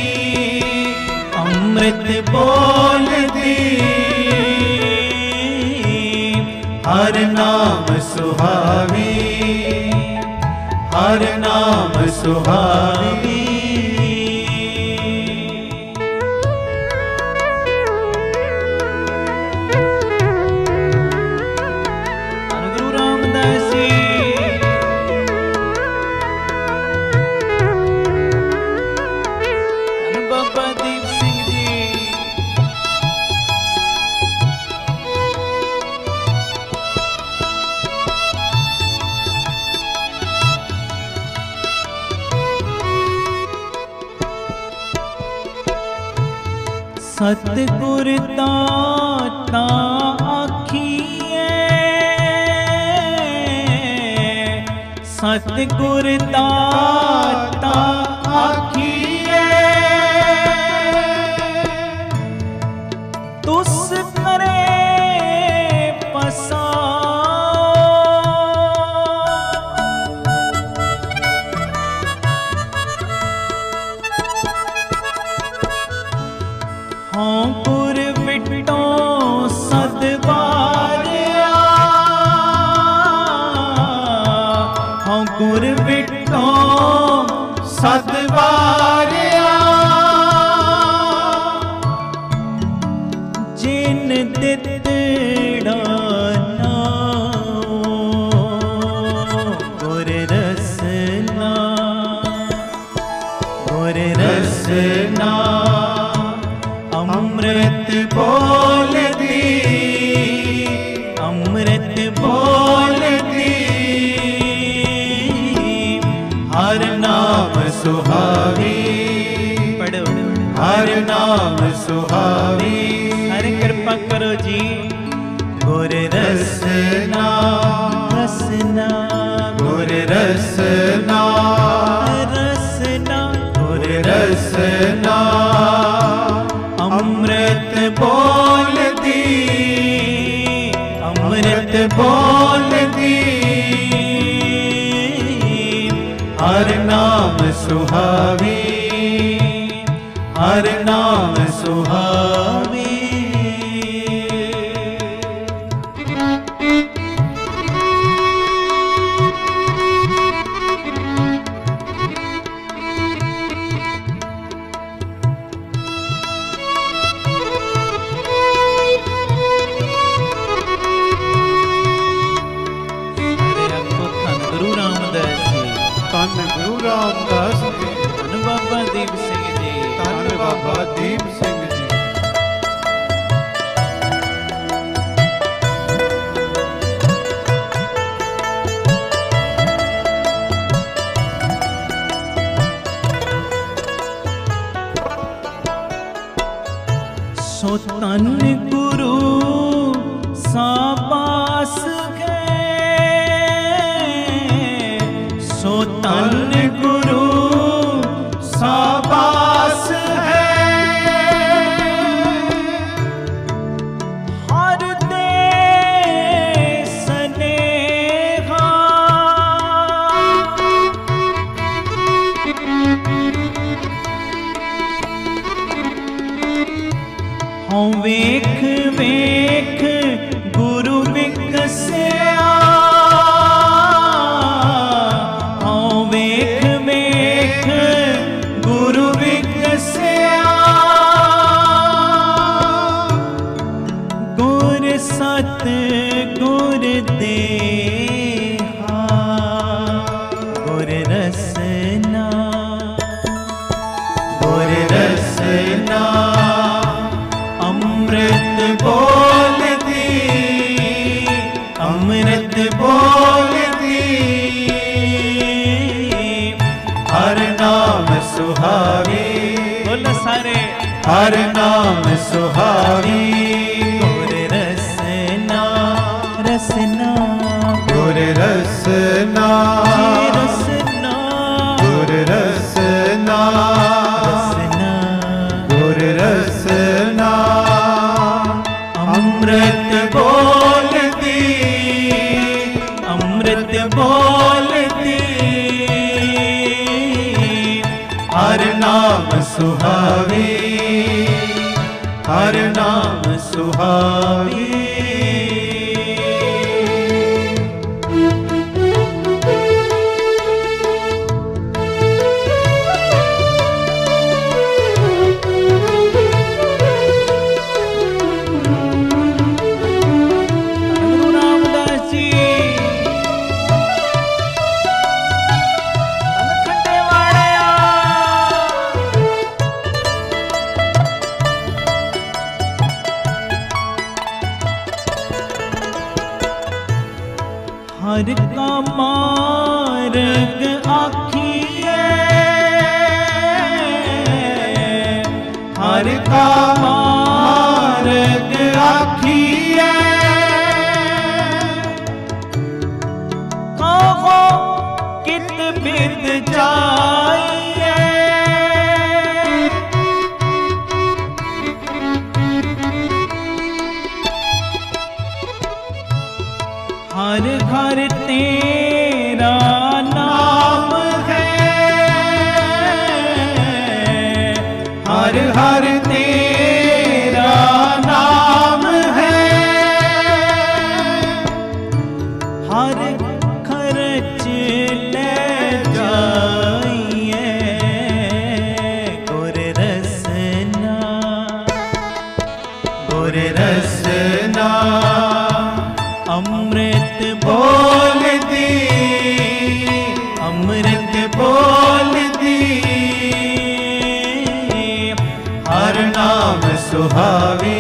अमृत बोल दी, हर नाम सुहावी, हर नाम सुहावी। गुरु रामदास जी, बाबा दीप सिंह जी, सतगुर दाता आखिए, सतगुर दाता आखिए, तुस करे पसा। हाँ गुर विटो सदवारिया, हाँ गुर विटो सदवारिया, जिन दितड़ा नाओ गुर रसना, गुर रसना। अमृत बोल दी, अमृत बोल दी, हर नाम सुहावी। पढ़ो, हर नाम सुहावी। हर कृपा करो जी। गुर रसना रसना, गुर रसना रसना, गुर रसना। अमृत बोल दी, अमृत बोल दी, हर नाम सुहावी, हर नाम सुहावी। धन गुरु रामदास जी, धन बाबा दीप सिंह जी, धन बाबा दीप सिंह जी। सो तन गुरु साबास सो तन गुरु साबास है। हर दे स्नेहा हों वेख वेख गुरु विकसिया। सत गुर देहा गुर रसना, गुर रसना। अमृत बोल दी सारे हर नाम सुहावी गुर रसना रसना गुर रसना रसना गुर रसना रसना गुर रसना अमृत बोलती अमृत बोलती हर नाम सुहावी हर नाम सुहावी गुरु रामदास जी खंडे वाड़िया हर का मार्ग आखिए हर का मार्ग आखिए कहो कित बिद जाइए हर घर तेरा नाम है हर हर तेरा नाम है हर खर्च ले जाइए गुर रसना गुर रसना अमृत बोलती अमृत बोलती हर नाम सुहावी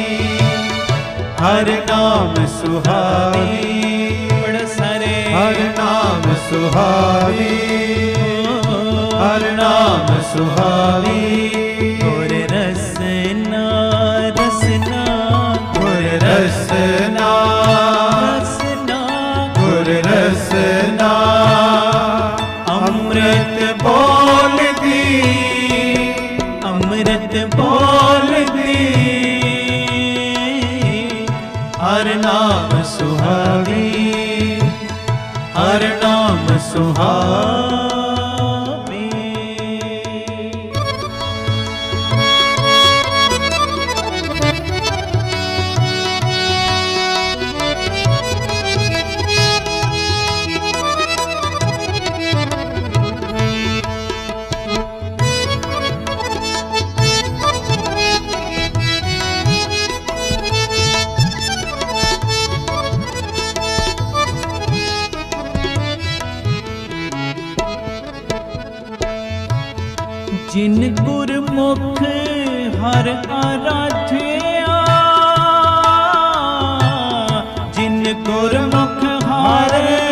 हर नाम सुहावी बड़ सारे हर नाम सुहावी हर नाम सुहावी गुर रसना रसना गुर रसना रसना गुर रसना अमृत बोलती अमृत बोलती हर नाम सुहावी हर नाम सुहावी जिन गुरमुख हर आराध्या जिन गुरमुख हर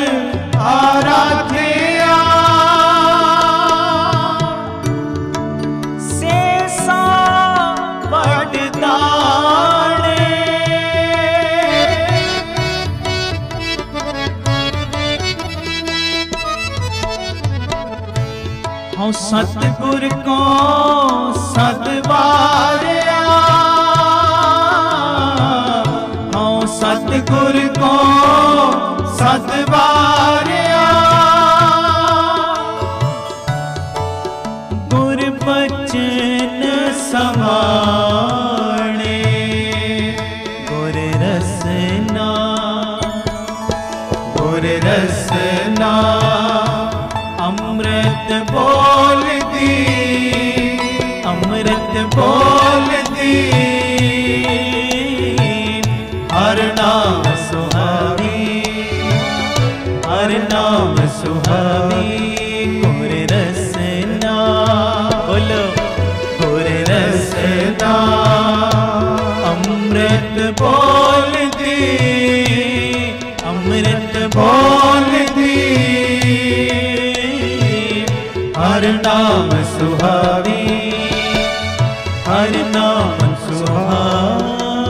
आराध्या से सा वरदाने हूँ सतगुर को सतवारिया हूँ सतगुर को सतवारिया गुर बचन समाने गुर रसना गुर रसना अमृत बोलती अमृत बोलती हर नाम सुहावी हर नाम सुहावी गुर रसना बोलो गुर रसना अमृत बोलती अमृत बोलती हर नाम सुहावी हर नाम सुहावी।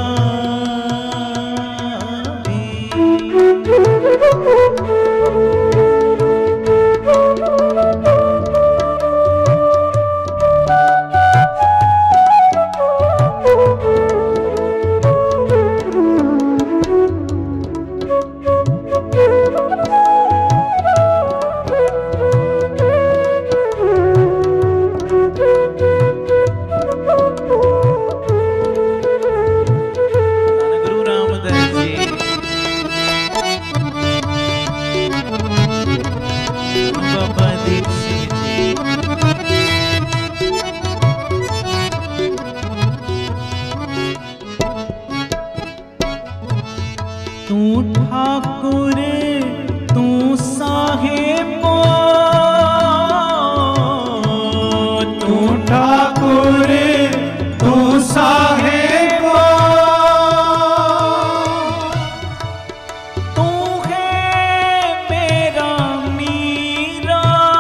तू ठाकुर तू साहेबो, तू ठाकुर तू साहेबो, तू है मेरा मीरा,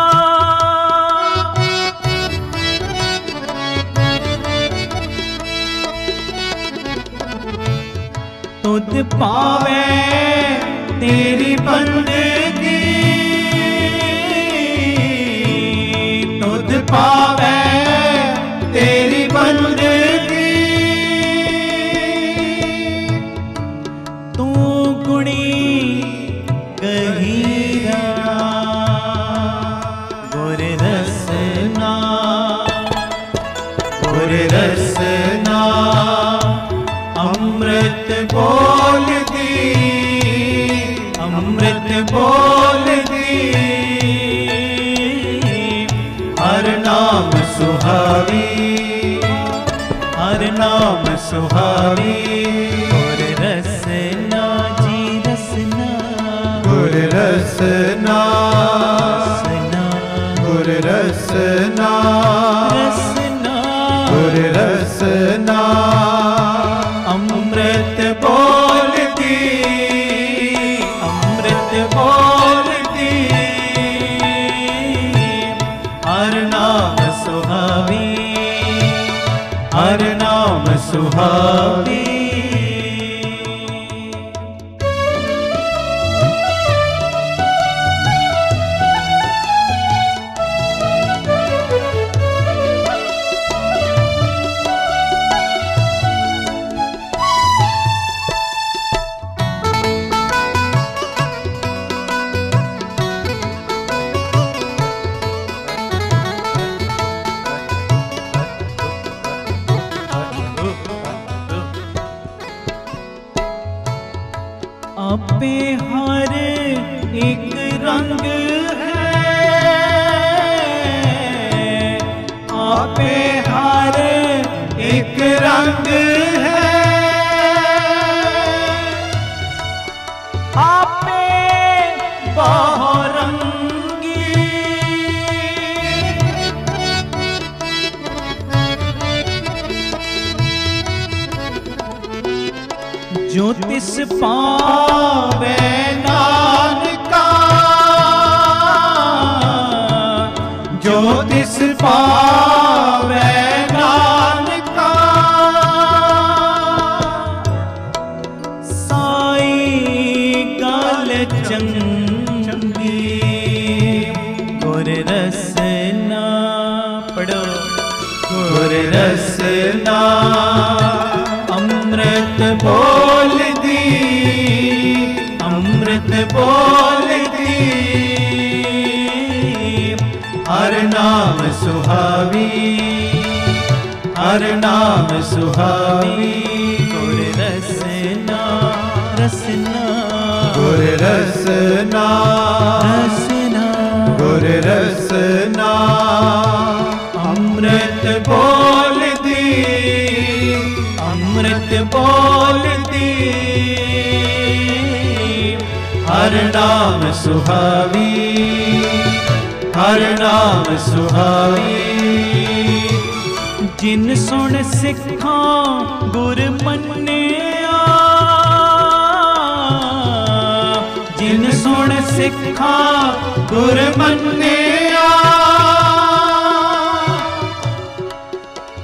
तुझ पावे तेरी बंदगी, तुझ पावे तेरी बंदगी। तू गुणी गहीरा, गुर रसना, गुर रसना अमृत बोलती, अमृत बोलती। हर नाम सुहावी, हर नाम सुहावी। गुर रसना जी रसना, गुर रसना, रसना गुर रसना, रसना, गुर रसना अमृत बोलती, अमृत बोलती। हर नाम सुहावी, हर नाम सुहावी। आपे हर एक रंग है, आपे हर एक रंग है, आपे बहुरंगी, जो तिस पावे नानका, जो तिस पावे नानका। साई गल चंगी, गुर रसना पढ़ो, गुर रसना अमृत बोलती, अमृत बोलती। हर नाम सुहावी, हर नाम सुहावी। गुर रसना रसना, गुर रसना, रसना, गुर रसना अमृत बोलती, अमृत बोलती। हर नाम सुहावी, हर नाम सुहावी। जिन सुन सिखा गुर मन्निया, जिन सुन सिखा गुर मन्निया।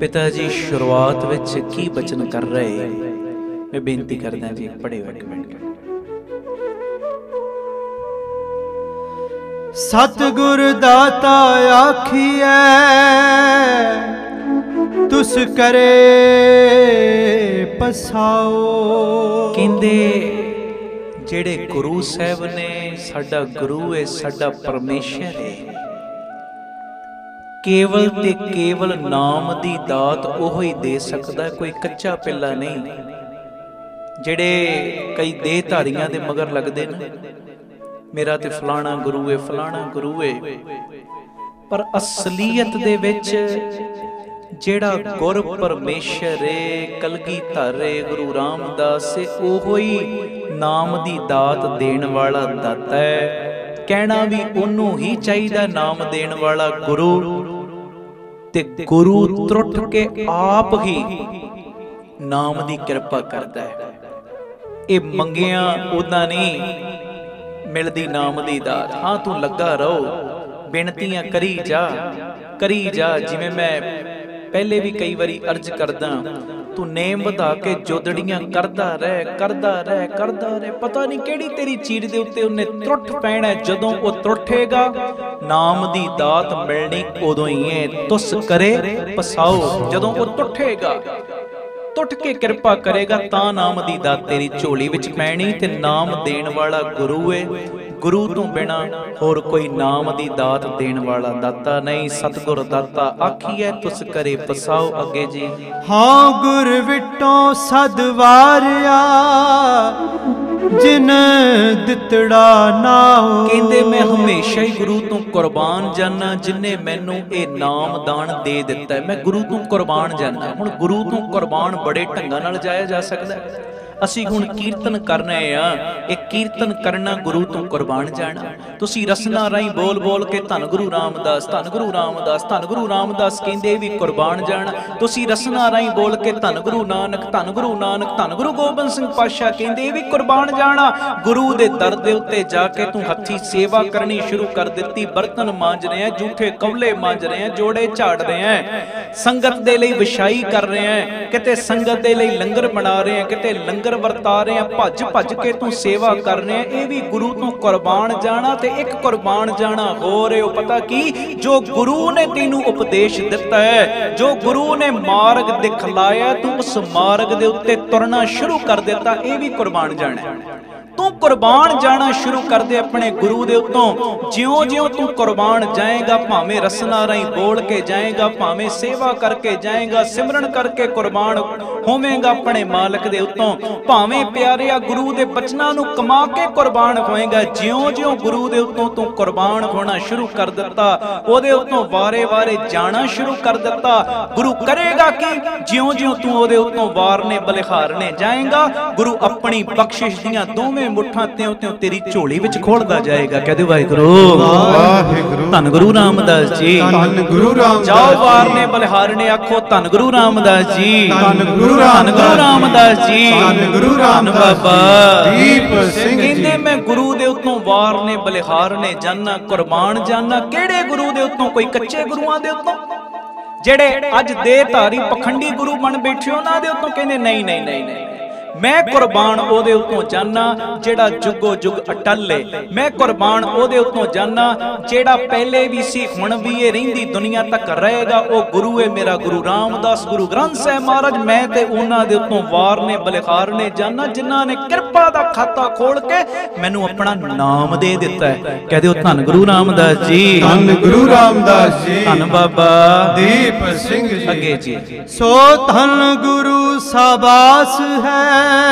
पिता जी शुरुआत विच की बचन कर रहे, मैं बेनती करदा जी पढ़े एक मिनट। सतगुर दाता आखिए तुस करे पसाओ। कहंदे जेड़े गुरु साहब ने, साडा गुरु है, साडा परमेश्वर है, केवल ते केवल नाम दी दात ओह ही दे सकदा, कोई कच्चा पिल्ला नहीं। जेड़े कई देहधारियां दे मगर लगदे ने, मेरा ते फलाना गुरु है, फलाना गुरु है, पर असलीयत दे विच जेड़ा गुर परमेश्वर है, कलगीधर है, गुरु रामदास है, ओहो ही नाम दी दात देण वाला दाता है। कहना भी ओनू ही चाहिए, नाम देण वाला गुरु, ते गुरु त्रुट के आप ही नाम दी किरपा करता है। ये मंगिया उदा नहीं मिलदी नाम दी दात। हाँ तू लगा रहो, बेनतियां करी जा, जिवें मैं पहले भी कई बारी अर्ज करदा, तू नेम वधा के जोदड़ियां करदा रह, पता नहीं केड़ी तेरी चीज दे उत्ते उन्हें त्रुट पैना। जदों वो त्रुठेगा नाम दी दात मिलनी उदों ही है। तुस करे पसाओ, जदों वो त्रुठेगा, टुट के किरपा करेगा, तां नाम दी दात तेरी झोली विच पैनी। ते नाम देण वाला गुरु है, गुरु तो बिना होर कोई नाम दी दात देण वाला दाता नहीं। सतगुर दाता आखिए तुस करे पसाओ। अगे जी, हाँ गुर विटों सदवारिया जिन दितड़ा ना हो। कहंदे मैं हमेशा ही गुरु तो कुर्बान जाना, जिन्ने मैनू ये नाम दान दे दिता है, मैं गुरु तो कुर्बान जाना। हुण गुरु तो कुर्बान बड़े ढंगां नाल जाया जा सकदा है। ਅਸੀਂ ਹੁਣ ਕੀਰਤਨ ਕਰਨੇ ਆ, ਇਹ ਕੀਰਤਨ ਕਰਨਾ ਗੁਰੂ ਤੋਂ ਕੁਰਬਾਨ ਜਾਣਾ। ਤੁਸੀਂ ਰਸਨਾ ਰਾਹੀਂ ਬੋਲ ਬੋਲ ਕੇ ਧੰਨ ਗੁਰੂ ਰਾਮਦਾਸ, ਧੰਨ ਗੁਰੂ ਰਾਮਦਾਸ, ਧੰਨ ਗੁਰੂ ਰਾਮਦਾਸ ਕਹਿੰਦੇ ਵੀ ਕੁਰਬਾਨ ਜਾਣਾ। ਤੁਸੀਂ ਰਸਨਾ ਰਾਹੀਂ ਬੋਲ ਕੇ ਧੰਨ ਗੁਰੂ ਨਾਨਕ, ਧੰਨ ਗੁਰੂ ਨਾਨਕ, ਧੰਨ ਗੁਰੂ ਗੋਬਿੰਦ ਸਿੰਘ ਪਾਤਸ਼ਾਹ ਕਹਿੰਦੇ ਵੀ ਕੁਰਬਾਨ ਜਾਣਾ। ਗੁਰੂ ਦੇ ਦਰ ਦੇ ਉੱਤੇ ਜਾ ਕੇ ਤੂੰ ਹੱਥੀ ਸੇਵਾ ਕਰਨੀ ਸ਼ੁਰੂ ਕਰ ਦਿੱਤੀ। ਬਰਤਨ ਮਾਂਜ ਰਹੇ ਆ, ਝੂਠੇ ਕਵਲੇ ਮਾਂਜ ਰਹੇ ਆ, ਜੋੜੇ ਝਾੜ ਰਹੇ ਆ, ਸੰਗਤ ਦੇ ਲਈ ਵਿਛਾਈ ਕਰ ਰਹੇ ਆ, ਕਿਤੇ ਸੰਗਤ ਦੇ ਲਈ ਲੰਗਰ ਬਣਾ ਰਹੇ ਆ, ਕਿਤੇ ਲੰਗਰ ਵਰਤਾ ਰਹੇ ਆ, ਭੱਜ ਭੱਜ ਕੇ ਤੂੰ ਸੇਵਾ ਕਰ ਰਹੇ ਆ। ਇਹ ਵੀ ਗੁਰੂ ਤੋਂ ਕੁਰਬਾਨ ਜਾਣਾ। ਤੇ ਇੱਕ ਕੁਰਬਾਨ ਜਾਣਾ ਹੋਰ ਹੈ, ਉਹ ਪਤਾ ਕੀ, ਜੋ ਗੁਰੂ ਨੇ ਤੈਨੂੰ ਉਪਦੇਸ਼ ਦਿੱਤਾ ਹੈ, ਜੋ ਗੁਰੂ ਨੇ ਮਾਰਗ ਦਿਖਲਾਇਆ, ਤੂੰ ਉਸ ਮਾਰਗ ਦੇ ਉੱਤੇ ਤੁਰਨਾ ਸ਼ੁਰੂ ਕਰ ਦਿੱਤਾ, ਇਹ ਵੀ ਕੁਰਬਾਨ ਜਾਣਾ। तू कुर्बान जाना शुरू कर दे अपने गुरु दे उत्तों। ज्यों ज्यों तू कुर्बान जाएगा, भावें रसना राही बोल के जाएगा, भावें सेवा करके जाएगा, सिमरन करके कुर्बान होवेगा अपने मालक दे उत्तों, भावें प्यारिया गुरु दे बचनां नूं कमा के कुर्बान होएगा। ज्यों ज्यों गुरु दे उत्तों तू कुर्बान होना शुरू कर दिता, ओदे उत्तों वारे वारे जाना शुरू कर दिता। गुरु करेगा कि ज्यों ज्यों तू ओदे उत्तों वारने बलिहारने जाएगा, गुरु अपनी बख्शिश दियां दोवें मुठा त्यों त्यों तेरी झोली विच खोलदा जाएगा। कहदे वाहिगुरू वाहिगुरू। धन गुरु रामदास जी, धन गुरु रामदास। जाओ वारने बलिहारने आखो धन गुरु रामदास जी, धन गुरु रामदास जी, धन गुरु राम बाबा दीप सिंह जी। कहंदे मैं गुरु दे उत्तों वारने बलिहारने जाना, कुर्बान जाना। केड़े गुरु दे उत्तों? कोई कच्चे गुरुआं दे उत्तों, जेड़े अज देहधारी पखंडी गुरु बन बैठे उन्हां दे उत्तों कहंदे नहीं नहीं नहीं नहीं, मैं कुर्बान ओदे उत्तों जाना जेड़ा जुगो जुग अटल है। मैं कुर्बान ओदे उत्तों जाना जेड़ा पहले भी सी, हुण भी ये रहिंदी दुनिया तक रहेगा। ओ गुरु है मेरा, गुरु रामदास, गुरु ग्रंथ साहिब महाराज। मैं ते उन्हां दे उत्तों वारने बलिहारने जाना जिन्हां ने किरपा दा खाता खोल के मैनू अपना नाम दे दिता है। कह दिओ धन गुरु रामदास जी, धन गुरु रामदास जी, धन बाबा दीप सिंह जी। अगे जी, सो धन गुरु साबास है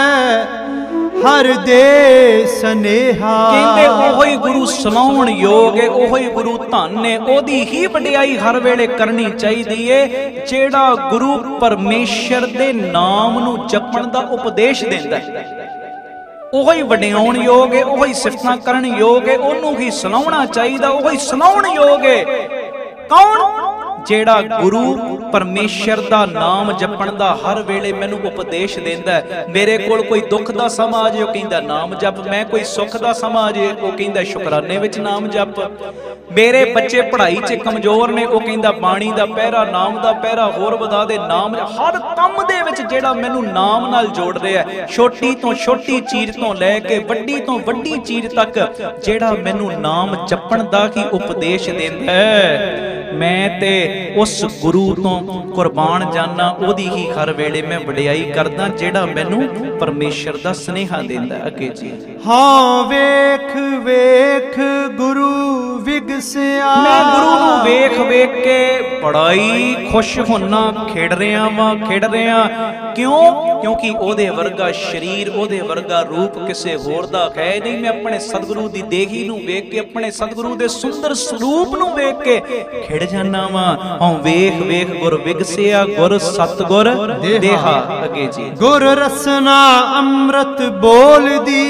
हर दे सनेहा। कहंदे ओही गुरु सलाउण योग है, ओही गुरु धन है, ओदी ही वडियाई हर वेले करनी चाहिदी है। जेड़ा गुरु परमेश्वर दे नाम नू जपण दा उपदेश देंदा है, ओही वडियाउण योग है, ओही सिफतां करन योग है, ओनू ही सलाउणा चाहिदा, ओही सलाउण योग है। कौन? ਜਿਹੜਾ ਗੁਰੂ ਪਰਮੇਸ਼ਰ ਦਾ ਨਾਮ ਜਪਣ ਦਾ ਹਰ ਵੇਲੇ ਮੈਨੂੰ ਉਪਦੇਸ਼ ਦਿੰਦਾ ਹੈ। ਮੇਰੇ ਕੋਲ ਕੋਈ ਦੁੱਖ ਦਾ ਸਮਾਂ ਆ ਜੇ ਉਹ ਕਹਿੰਦਾ ਨਾਮ ਜਪ, ਮੈਂ ਕੋਈ ਸੁੱਖ ਦਾ ਸਮਾਂ ਆ ਜੇ ਉਹ ਕਹਿੰਦਾ ਸ਼ੁਕਰਾਨੇ ਵਿੱਚ ਨਾਮ ਜਪ। ਮੇਰੇ ਬੱਚੇ ਪੜ੍ਹਾਈ 'ਚ ਕਮਜ਼ੋਰ ਨੇ ਉਹ ਕਹਿੰਦਾ ਬਾਣੀ ਦਾ ਪਹਿਰਾ, ਨਾਮ ਦਾ ਪਹਿਰਾ ਹੋਰ ਵਧਾ ਦੇ, ਨਾਮ। ਹਰ ਕੰਮ ਦੇ ਵਿੱਚ ਜਿਹੜਾ ਮੈਨੂੰ ਨਾਮ ਨਾਲ ਜੋੜ ਰਿਹਾ, ਛੋਟੀ ਤੋਂ ਛੋਟੀ ਚੀਜ਼ ਤੋਂ ਲੈ ਕੇ ਵੱਡੀ ਤੋਂ ਵੱਡੀ ਚੀਜ਼ ਤੱਕ ਜਿਹੜਾ ਮੈਨੂੰ ਨਾਮ ਜਪਣ ਦਾ ਹੀ ਉਪਦੇਸ਼ ਦਿੰਦਾ ਹੈ, ਮੈਂ ਤੇ ਉਸ ਗੁਰੂ ਤੋਂ ਕੁਰਬਾਨ ਜਾਨਾ, ਉਹਦੀ ਹੀ ਹਰ ਵੇਲੇ ਮੈਂ ਵਡਿਆਈ ਕਰਦਾ ਜਿਹੜਾ ਮੈਨੂੰ ਪਰਮੇਸ਼ਰ ਦਾ ਸੁਨੇਹਾ ਦਿੰਦਾ। ਅੱਗੇ ਜੀ। ਹਾਂ ਵੇਖ ਵੇਖ ਗੁਰੂ ਵਿਗਸਿਆ, ਮੈਂ ਗੁਰੂ ਨੂੰ ਵੇਖ ਵੇਖ ਕੇ ਬੜਾ ਹੀ ਖੁਸ਼ ਹੁੰਨਾ, ਖੇਡ ਰਿਹਾ ਵਾਂ, ਖੇਡ ਰਿਹਾ। ਕਿਉਂ? ਕਿਉਂਕਿ ਉਹਦੇ ਵਰਗਾ ਸਰੀਰ, ਉਹਦੇ ਵਰਗਾ ਰੂਪ ਕਿਸੇ ਹੋਰ ਦਾ ਹੈ ਨਹੀਂ। ਮੈਂ ਆਪਣੇ ਸਤਿਗੁਰੂ ਦੀ ਦੇਹੀ ਨੂੰ ਵੇਖ ਕੇ, ਆਪਣੇ ਸਤਿਗੁਰੂ ਦੇ ਸੁੰਦਰ ਸਰੂਪ ਨੂੰ ਵੇਖ ਕੇ ਖਿੜ ਜਾਨਾ ਵਾਂ। ਹਉ ਵੇਖ ਵੇਖ ਗੁਰ ਵਿਗਸਿਆ, ਗੁਰ ਸਤਿਗੁਰ ਦੇਹਾ। ਅੱਗੇ ਜੀ। ਗੁਰ ਰਸਨਾ ਅੰਮ੍ਰਿਤ ਬੋਲਦੀ,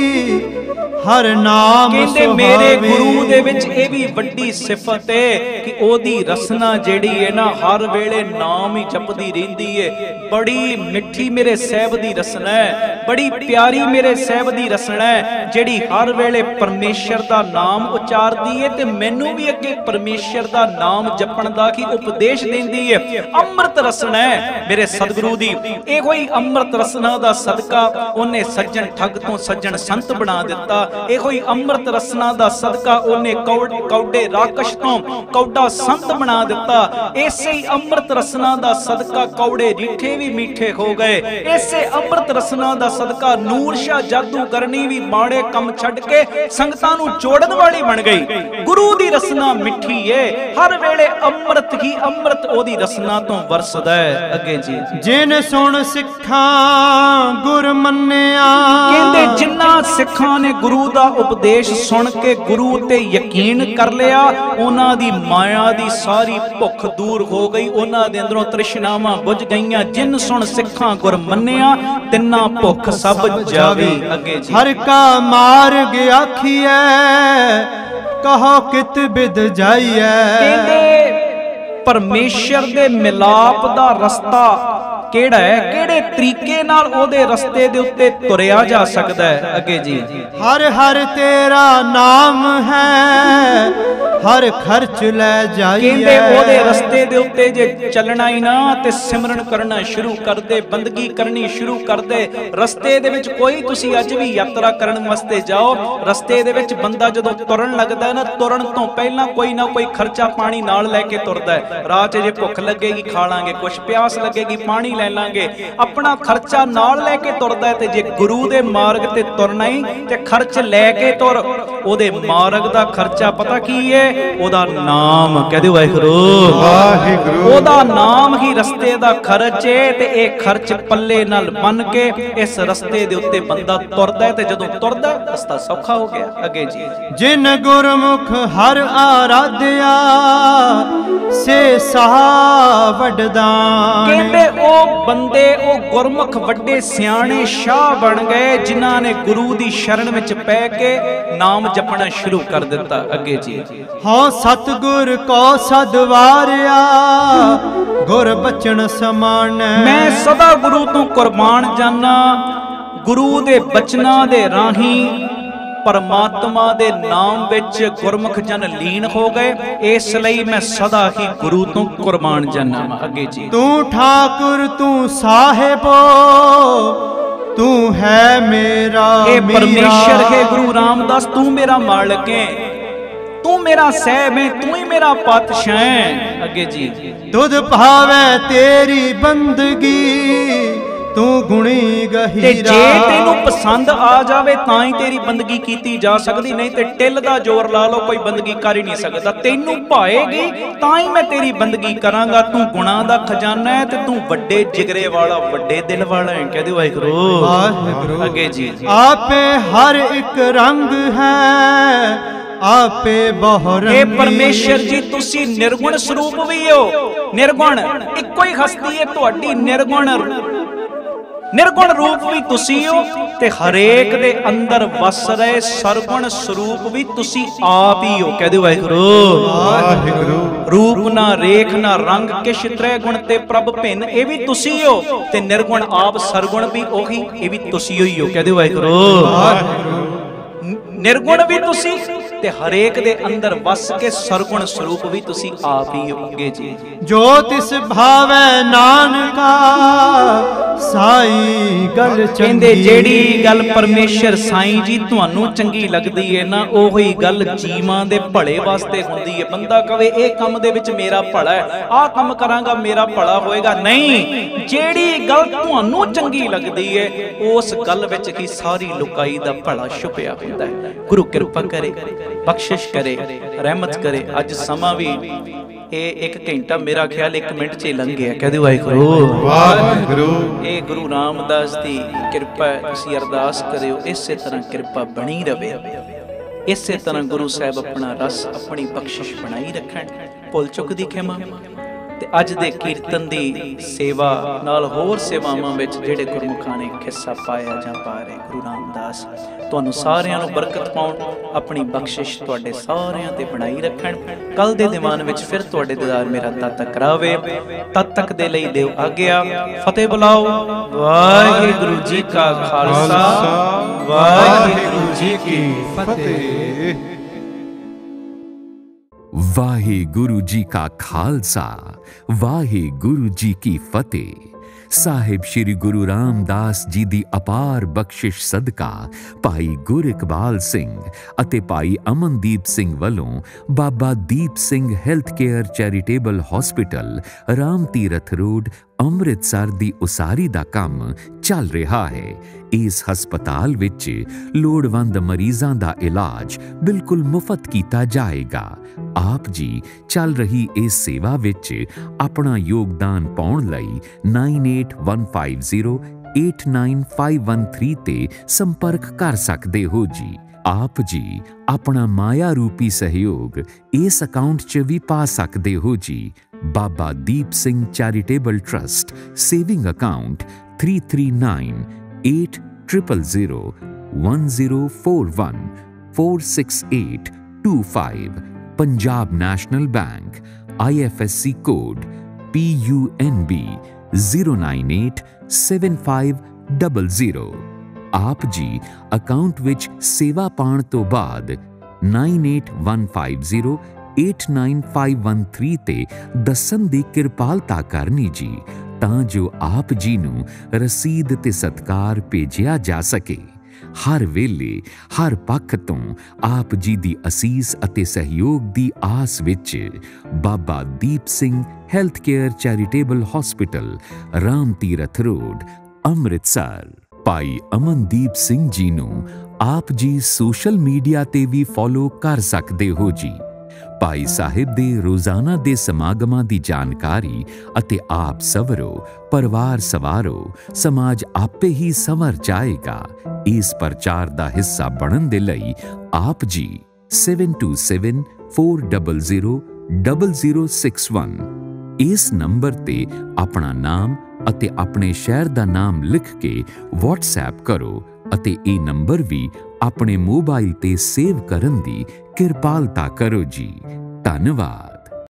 ਹਰ ਨਾਮ ਕਹਿੰਦੇ ਮੇਰੇ ਗੁਰੂ ਦੇ ਵਿੱਚ ਇਹ ਵੀ ਵੱਡੀ ਸਿਫਤ ਹੈ ਕਿ ਉਹਦੀ ਰਸਨਾ ਜਿਹੜੀ ਹੈ ਨਾ ਹਰ ਵੇਲੇ ਨਾਮ ਹੀ ਜਪਦੀ ਰਹਿੰਦੀ ਹੈ। ਬੜੀ ਮਿੱਠੀ ਮੇਰੇ ਸਾਹਿਬ ਦੀ ਰਸਨਾ ਹੈ, ਬੜੀ ਪਿਆਰੀ ਮੇਰੇ ਸਾਹਿਬ ਦੀ ਰਸਨਾ ਹੈ, ਜਿਹੜੀ ਹਰ ਵੇਲੇ ਪਰਮੇਸ਼ਰ ਦਾ ਨਾਮ ਉਚਾਰਦੀ ਹੈ ਤੇ ਮੈਨੂੰ ਵੀ ਅੱਗੇ ਪਰਮੇਸ਼ਰ ਦਾ ਨਾਮ ਜਪਣ ਦਾ ਹੀ ਉਪਦੇਸ਼ ਦਿੰਦੀ ਹੈ। ਅੰਮ੍ਰਿਤ ਰਸਨਾ ਹੈ ਮੇਰੇ ਸਤਿਗੁਰੂ ਦੀ। ਇਹੋ ਹੀ ਅੰਮ੍ਰਿਤ ਰਸਨਾ ਦਾ ਸਦਕਾ ਉਹਨੇ ਸੱਜਣ ਠੱਗ ਤੋਂ ਸੱਜਣ ਸੰਤ ਬਣਾ ਦਿੱਤਾ। ਇਹੋ ਹੀ ਅੰਮ੍ਰਿਤ ਰਸਨਾ ਦਾ ਸਦਕਾ ਉਹਨੇ ਕੌਡੇ ਰਾਕਸ਼ ਤੋਂ ਕੌਡਾ ਸੰਤ ਬਣਾ ਦਿੱਤਾ। ਇਸੇ ਹੀ ਅੰਮ੍ਰਿਤ ਰਸਨਾ ਦਾ ਸਦਕਾ ਕੌੜੇ ਰੀਠੇ ਵੀ ਮਿੱਠੇ ਹੋ ਗਏ। ਇਸੇ ਅੰਮ੍ਰਿਤ ਰਸਨਾ ਦਾ ਸਦਕਾ ਨੂਰ ਸ਼ਾਹ ਜਾਦੂਗਰਨੀ ਵੀ ਮਾੜੇ ਕੰਮ ਛੱਡ ਕੇ ਸੰਗਤਾਂ ਨੂੰ ਜੋੜਨ ਵਾਲੀ ਬਣ ਗਈ। ਗੁਰੂ ਦੀ ਰਸਨਾ ਮਿੱਠੀ ਏ, ਹਰ ਵੇਲੇ ਅੰਮ੍ਰਿਤ ਹੀ ਅੰਮ੍ਰਿਤ ਉਹਦੀ ਰਸਨਾ ਤੋਂ ਵਰਸਦਾ ਹੈ। ਅੱਗੇ ਜੀ। ਜਿਨ ਸੁਣ ਸਿੱਖਾਂ ਗੁਰ ਮੰਨਿਆ, ਕਹਿੰਦੇ ਜਿਨ੍ਹਾਂ ਸਿੱਖਾਂ ਨੇ ਗੁਰੂ ਦਾ ਉਪਦੇਸ਼ ਸੁਣ ਕੇ ਗੁਰੂ ਤੇ ਯਕੀਨ ਕਰ ਲਿਆ, ਉਹਨਾਂ ਦੀ ਮਾਇਆ ਦੀ ਸਾਰੀ ਭੁੱਖ ਦੂਰ ਹੋ ਗਈ, ਉਹਨਾਂ ਦੇ ਅੰਦਰੋਂ ਤ੍ਰਿਸ਼ਨਾਵਾਂ ਬੁਝ ਗਈਆਂ। ਜਿਨ ਸੁਣ ਸਿੱਖਾਂ ਗੁਰ ਮੰਨਿਆ, ਤਿੰਨਾ ਭੁੱਖ ਸਭ ਜਾਵੇ। ਅੱਗੇ ਜੀ। ਹਰ ਕਾ ਮਾਰਗ ਆਖੀਐ, ਕਹੋ ਕਿਤ ਬਿਦ ਜਾਈਐ। ਕਹਿੰਦੇ ਪਰਮੇਸ਼ਰ ਦੇ ਮਿਲਾਪ ਦਾ ਰਸਤਾ ਕਿਹੜਾ ਹੈ, ਕਿਹੜੇ ਤਰੀਕੇ ਨਾਲ ਉਹਦੇ ਰਸਤੇ ਦੇ ਉੱਤੇ ਤੁਰਿਆ ਜਾ ਸਕਦਾ ਹੈ। ਅੱਗੇ ਜੀ। ਹਰ ਹਰ ਤੇਰਾ ਨਾਮ ਹੈ, ਹਰ ਖਰਚ ਲੈ ਜਾਈਏ। ਕਹਿੰਦੇ ਉਹਦੇ ਰਸਤੇ ਦੇ ਉੱਤੇ ਜੇ ਚੱਲਣਾ ਹੀ ਨਾ ਤੇ ਸਿਮਰਨ ਕਰਨਾ ਸ਼ੁਰੂ ਕਰ ਦੇ, ਬੰਦਗੀ ਕਰਨੀ ਸ਼ੁਰੂ ਕਰ ਦੇ। ਰਸਤੇ ਦੇ ਵਿੱਚ ਕੋਈ, ਤੁਸੀਂ ਅੱਜ ਵੀ ਯਾਤਰਾ ਕਰਨ ਵਾਸਤੇ ਜਾਓ, ਰਸਤੇ ਦੇ ਵਿੱਚ ਬੰਦਾ ਜਦੋਂ ਤੁਰਨ ਲੱਗਦਾ ਨਾ, ਤੁਰਨ ਤੋਂ ਪਹਿਲਾਂ ਕੋਈ ਨਾ ਕੋਈ ਖਰਚਾ ਪਾਣੀ ਨਾਲ ਲੈ ਕੇ ਤੁਰਦਾ ਹੈ। ਰਾਹ 'ਚ ਜੇ ਭੁੱਖ ਲੱਗੇਗੀ ਖਾ ਲਾਂਗੇ, ਕੁਛ ਪਿਆਸ ਲੱਗੇਗੀ ਪਾਣੀ ਲੈ ਲਾਂਗੇ, ਆਪਣਾ ਖਰਚਾ ਨਾਲ ਲੈ ਕੇ ਤੁਰਦਾ। ਤੇ ਜੇ ਗੁਰੂ ਦੇ ਮਾਰਗ ਤੇ ਤੁਰਨਾ ਹੀ ਤੇ ਖਰਚ ਲੈ ਕੇ ਤੁਰ। ਉਹਦੇ ਮਾਰਗ ਦਾ ਖਰਚਾ ਪਤਾ ਕੀ ਹੈ? ਉਹਦਾ ਨਾਮ। ਕਹਿ ਦਿਓ ਵਾਹਿਗੁਰੂ ਵਾਹਿਗੁਰੂ। ਉਹਦਾ ਨਾਮ ਹੀ ਰਸਤੇ ਦਾ ਖਰਚ ਹੈ ਤੇ ਇਹ ਖਰਚ ਪੱਲੇ ਨਾਲ ਬੰਨ ਕੇ ਇਸ ਰਸਤੇ ਦੇ ਉੱਤੇ ਬੰਦਾ ਤੁਰਦਾ ਹੈ ਤੇ ਜਦੋਂ ਤੁਰਦਾ ਰਸਤਾ ਸੌਖਾ ਹੋ ਗਿਆ। ਅੱਗੇ ਜੀ। ਜਿਨ ਗੁਰਮੁਖ ਹਰ ਆਰਾਧਿਆ, ਸੇ ਸਾਹ ਵੱਡਦਾਨ। ਕਹਿੰਦੇ ਉਹ ਬੰਦੇ, ਉਹ ਗੁਰਮੁਖ ਵੱਡੇ ਸਿਆਣੇ ਸ਼ਾਹ ਬਣ ਗਏ ਜਿਨ੍ਹਾਂ ਨੇ ਗੁਰੂ ਦੀ ਸ਼ਰਨ ਵਿੱਚ ਪੈ ਕੇ ਨਾਮ ਜਪਣਾ ਸ਼ੁਰੂ ਕਰ ਦਿੱਤਾ। ਅੱਗੇ ਜੀ। ਹਉ ਸਤਿਗੁਰ ਕੋ ਸਦਵਾਰਿਆ, ਗੁਰ ਬਚਨ ਸਮਾਨੈ। ਮੈਂ ਸਦਾ ਗੁਰੂ ਤੋਂ ਕੁਰਬਾਨ ਜਾਨਾ, ਗੁਰੂ ਦੇ ਬਚਨਾਂ ਦੇ ਰਾਹੀਂ ਪਰਮਾਤਮਾ ਦੇ ਨਾਮ ਵਿੱਚ ਗੁਰਮੁਖ ਜਨ ਲੀਨ ਹੋ ਗਏ, ਇਸ ਲਈ ਮੈਂ ਸਦਾ ਹੀ ਗੁਰੂ ਤੋਂ ਕੁਰਬਾਨ ਜਾਨਾ। ਅੱਗੇ ਜੀ। ਤੂੰ ਠਾਕੁਰ ਤੂੰ ਸਾਹਿਬੋ, ਤੂੰ ਹੈ ਮੇਰਾ ਇਹ ਪਰਮੇਸ਼ਰ ਹੈ ਗੁਰੂ ਰਾਮਦਾਸ, ਤੂੰ ਮੇਰਾ ਮਾਲਕ ਹੈ, ਤੂੰ ਮੇਰਾ ਸਾਹਿਬ ਹੈ, ਤੂੰ ਹੀ ਮੇਰਾ ਪਾਤਸ਼ਾਹ ਹੈ। ਅੱਗੇ ਜੀ। ਤੁਧ ਭਾਵੈ ਤੇਰੀ ਬੰਦਗੀ, ਤੂੰ ਗੁਣੀ ਗਹੀਰਾ। ਤੇ ਜੇ ਤੈਨੂੰ ਪਸੰਦ ਆ ਜਾਵੇ ਤਾਂ ਹੀ ਤੇਰੀ ਬੰਦਗੀ ਕੀਤੀ ਜਾ ਸਕਦੀ, ਨਹੀਂ ਤੇ ਟਿੱਲ ਦਾ ਜ਼ੋਰ ਲਾ ਲਓ ਕੋਈ ਬੰਦਗੀ ਕਰ ਹੀ ਨਹੀਂ ਸਕਦਾ। ਤੈਨੂੰ ਭਾਏਗੀ ਤਾਂ ਹੀ ਮੈਂ ਤੇਰੀ ਬੰਦਗੀ ਕਰਾਂਗਾ। ਤੂੰ ਗੁਣਾਂ ਦਾ ਖਜ਼ਾਨਾ ਹੈ ਤੇ ਤੂੰ ਵੱਡੇ ਜਿਗਰੇ ਵਾਲਾ, ਵੱਡੇ ਦਿਲ ਵਾਲਾ ਹੈ। ਕਹਿ ਦਿਓ ਵਾਹਿਗੁਰੂ ਵਾਹਿਗੁਰੂ। ਅੱਗੇ ਜੀ। ਆਪੇ ਹਰ ਇੱਕ ਰੰਗ ਹੈ, ਆਪੇ ਬਹੁ ਰੰਗੀ। ਇਹ ਪਰਮੇਸ਼ਰ ਜੀ ਤੁਸੀਂ ਨਿਰਗੁਣ ਸਰੂਪ ਵੀ ਹੋ। ਨਿਰਗੁਣ ਇੱਕੋ ਹੀ ਹਸਤੀ ਹੈ ਤੁਹਾਡੀ, ਨਿਰਗੁਣ निर्गुण रूप भी तुसी हो ते हरेक दे अंदर वस रहे सरगुण स्वरूप भी तुसी आप ही हो। कह दो वाहिगुरू। रूप ना रेख ना रंग किश त्रै गुण ते प्रभ भिन्न, ये भी तुसी हो ते निर्गुण आप सरगुण भी ओही, ये भी तुसी ही हो। कह दो वाहिगुरू। निर्गुण भी तुसी ते हरेक दे अंदर वस के सरगुण स्वरूप भी तुसी आप ही होगे जी। जो तिस भावै नानका साई गल चंगी। जेड़ी गल परमेश्वर साईं जी तुहानू चंगी लगदी है ना, ओही गल जीवां दे भले वास्ते हुंदी है। बंदा कहे ए काम दे विच मेरा भला है, आ काम करांगा मेरा भला होएगा, नहीं। जेड़ी गल तुहानू चंगी लगदी है उस गल विच ही सारी लुकाई दा भला छुपिया हुंदा है। गुरु कृपा करे, बख्शिश करे, रहमत करे। अज समा भी ये 1 घंटा मेरा ख्याल 1 मिनट च लंघ गया। कह दो वाहिगुरू। वाहिगुरू। ये गुरु रामदास की कृपा, तुसीं अरदास करियो इसे तरह कृपा बनी रहे, इसे तरह गुरु साहब अपना रस अपनी बख्शिश बनाई रखन। भुल चुक दी खिमा ते अज दे कीर्तन दी सेवा नाल होर सेवावां विच जिहड़े गुरमुखां ने हिस्सा पाया जां पा रहे, गुरु रामदास तुहानू सारियां नू बरकत पाउण, अपनी बख्शिश तुहाडे सारियां ते बनाई रखण। कल दे दीवान विच फिर तुहाडे दीदार मेरा दाता करावे। तद तक दे लई दिओ आग्या। फतेह बुलाओ। वाहिगुरू जी का खालसा, वाहिगुरू जी की फतेह। वाहिगुरु जी का खालसा, वाहिगुरु जी की फतेह। साहिब श्री गुरु रामदास जी दी अपार बख्शिश सदका भाई गुर इकबाल सिंह अते भाई अमनदीप सिंह वालों Baba Deep Singh health care charitable hospital Ram Tirath road Amritsar दी उसारी दा काम चल रहा है। इस हस्पताल विच लोड़वंद मरीजां दा इलाज बिल्कुल मुफ्त कीता जाएगा। आप जी चल रही इस सेवा विच अपना योगदान पाउण लई 9815089513 ते संपर्क कर सकते हो जी। आप जी अपना माया रूपी सहयोग इस अकाउंट च भी पा सकते हो जी। Baba Deep Singh charitable trust saving account 339800411041468825 Punjab National Bank IFSC code PUNB 0987500। आप जी अकाउंट विच सेवा पाण तो बाद 9815089513 ते दसन दी किरपालता करनी जी, तां जो आप जी नू रसीद ते सत्कार भेजिया जा सके। हर वेले हर पक्ष तो आप जी दी असीस अते सहयोग दी आस विच Baba Deep Singh health care charitable hospital Ram Tirath road Amritsar. Bhai Amandeep Singh ji नू आप जी सोशल मीडिया ते भी फॉलो कर सकते हो जी। भाई साहिब दे रोजाना दे समागमां दी जानकारी अते आप सवरो परिवार सवारो समाज आपे ही संवर जाएगा। इस प्रचार दा हिस्सा बनन दे लई आप जी 7274000061 इस नंबर ते अपना नाम अते अपने शहर दा नाम लिख के व्हाट्सएप करो अते ए नंबर भी अपने मोबाइल ते सेव करन दी किरपालता करो जी। धन्यवाद।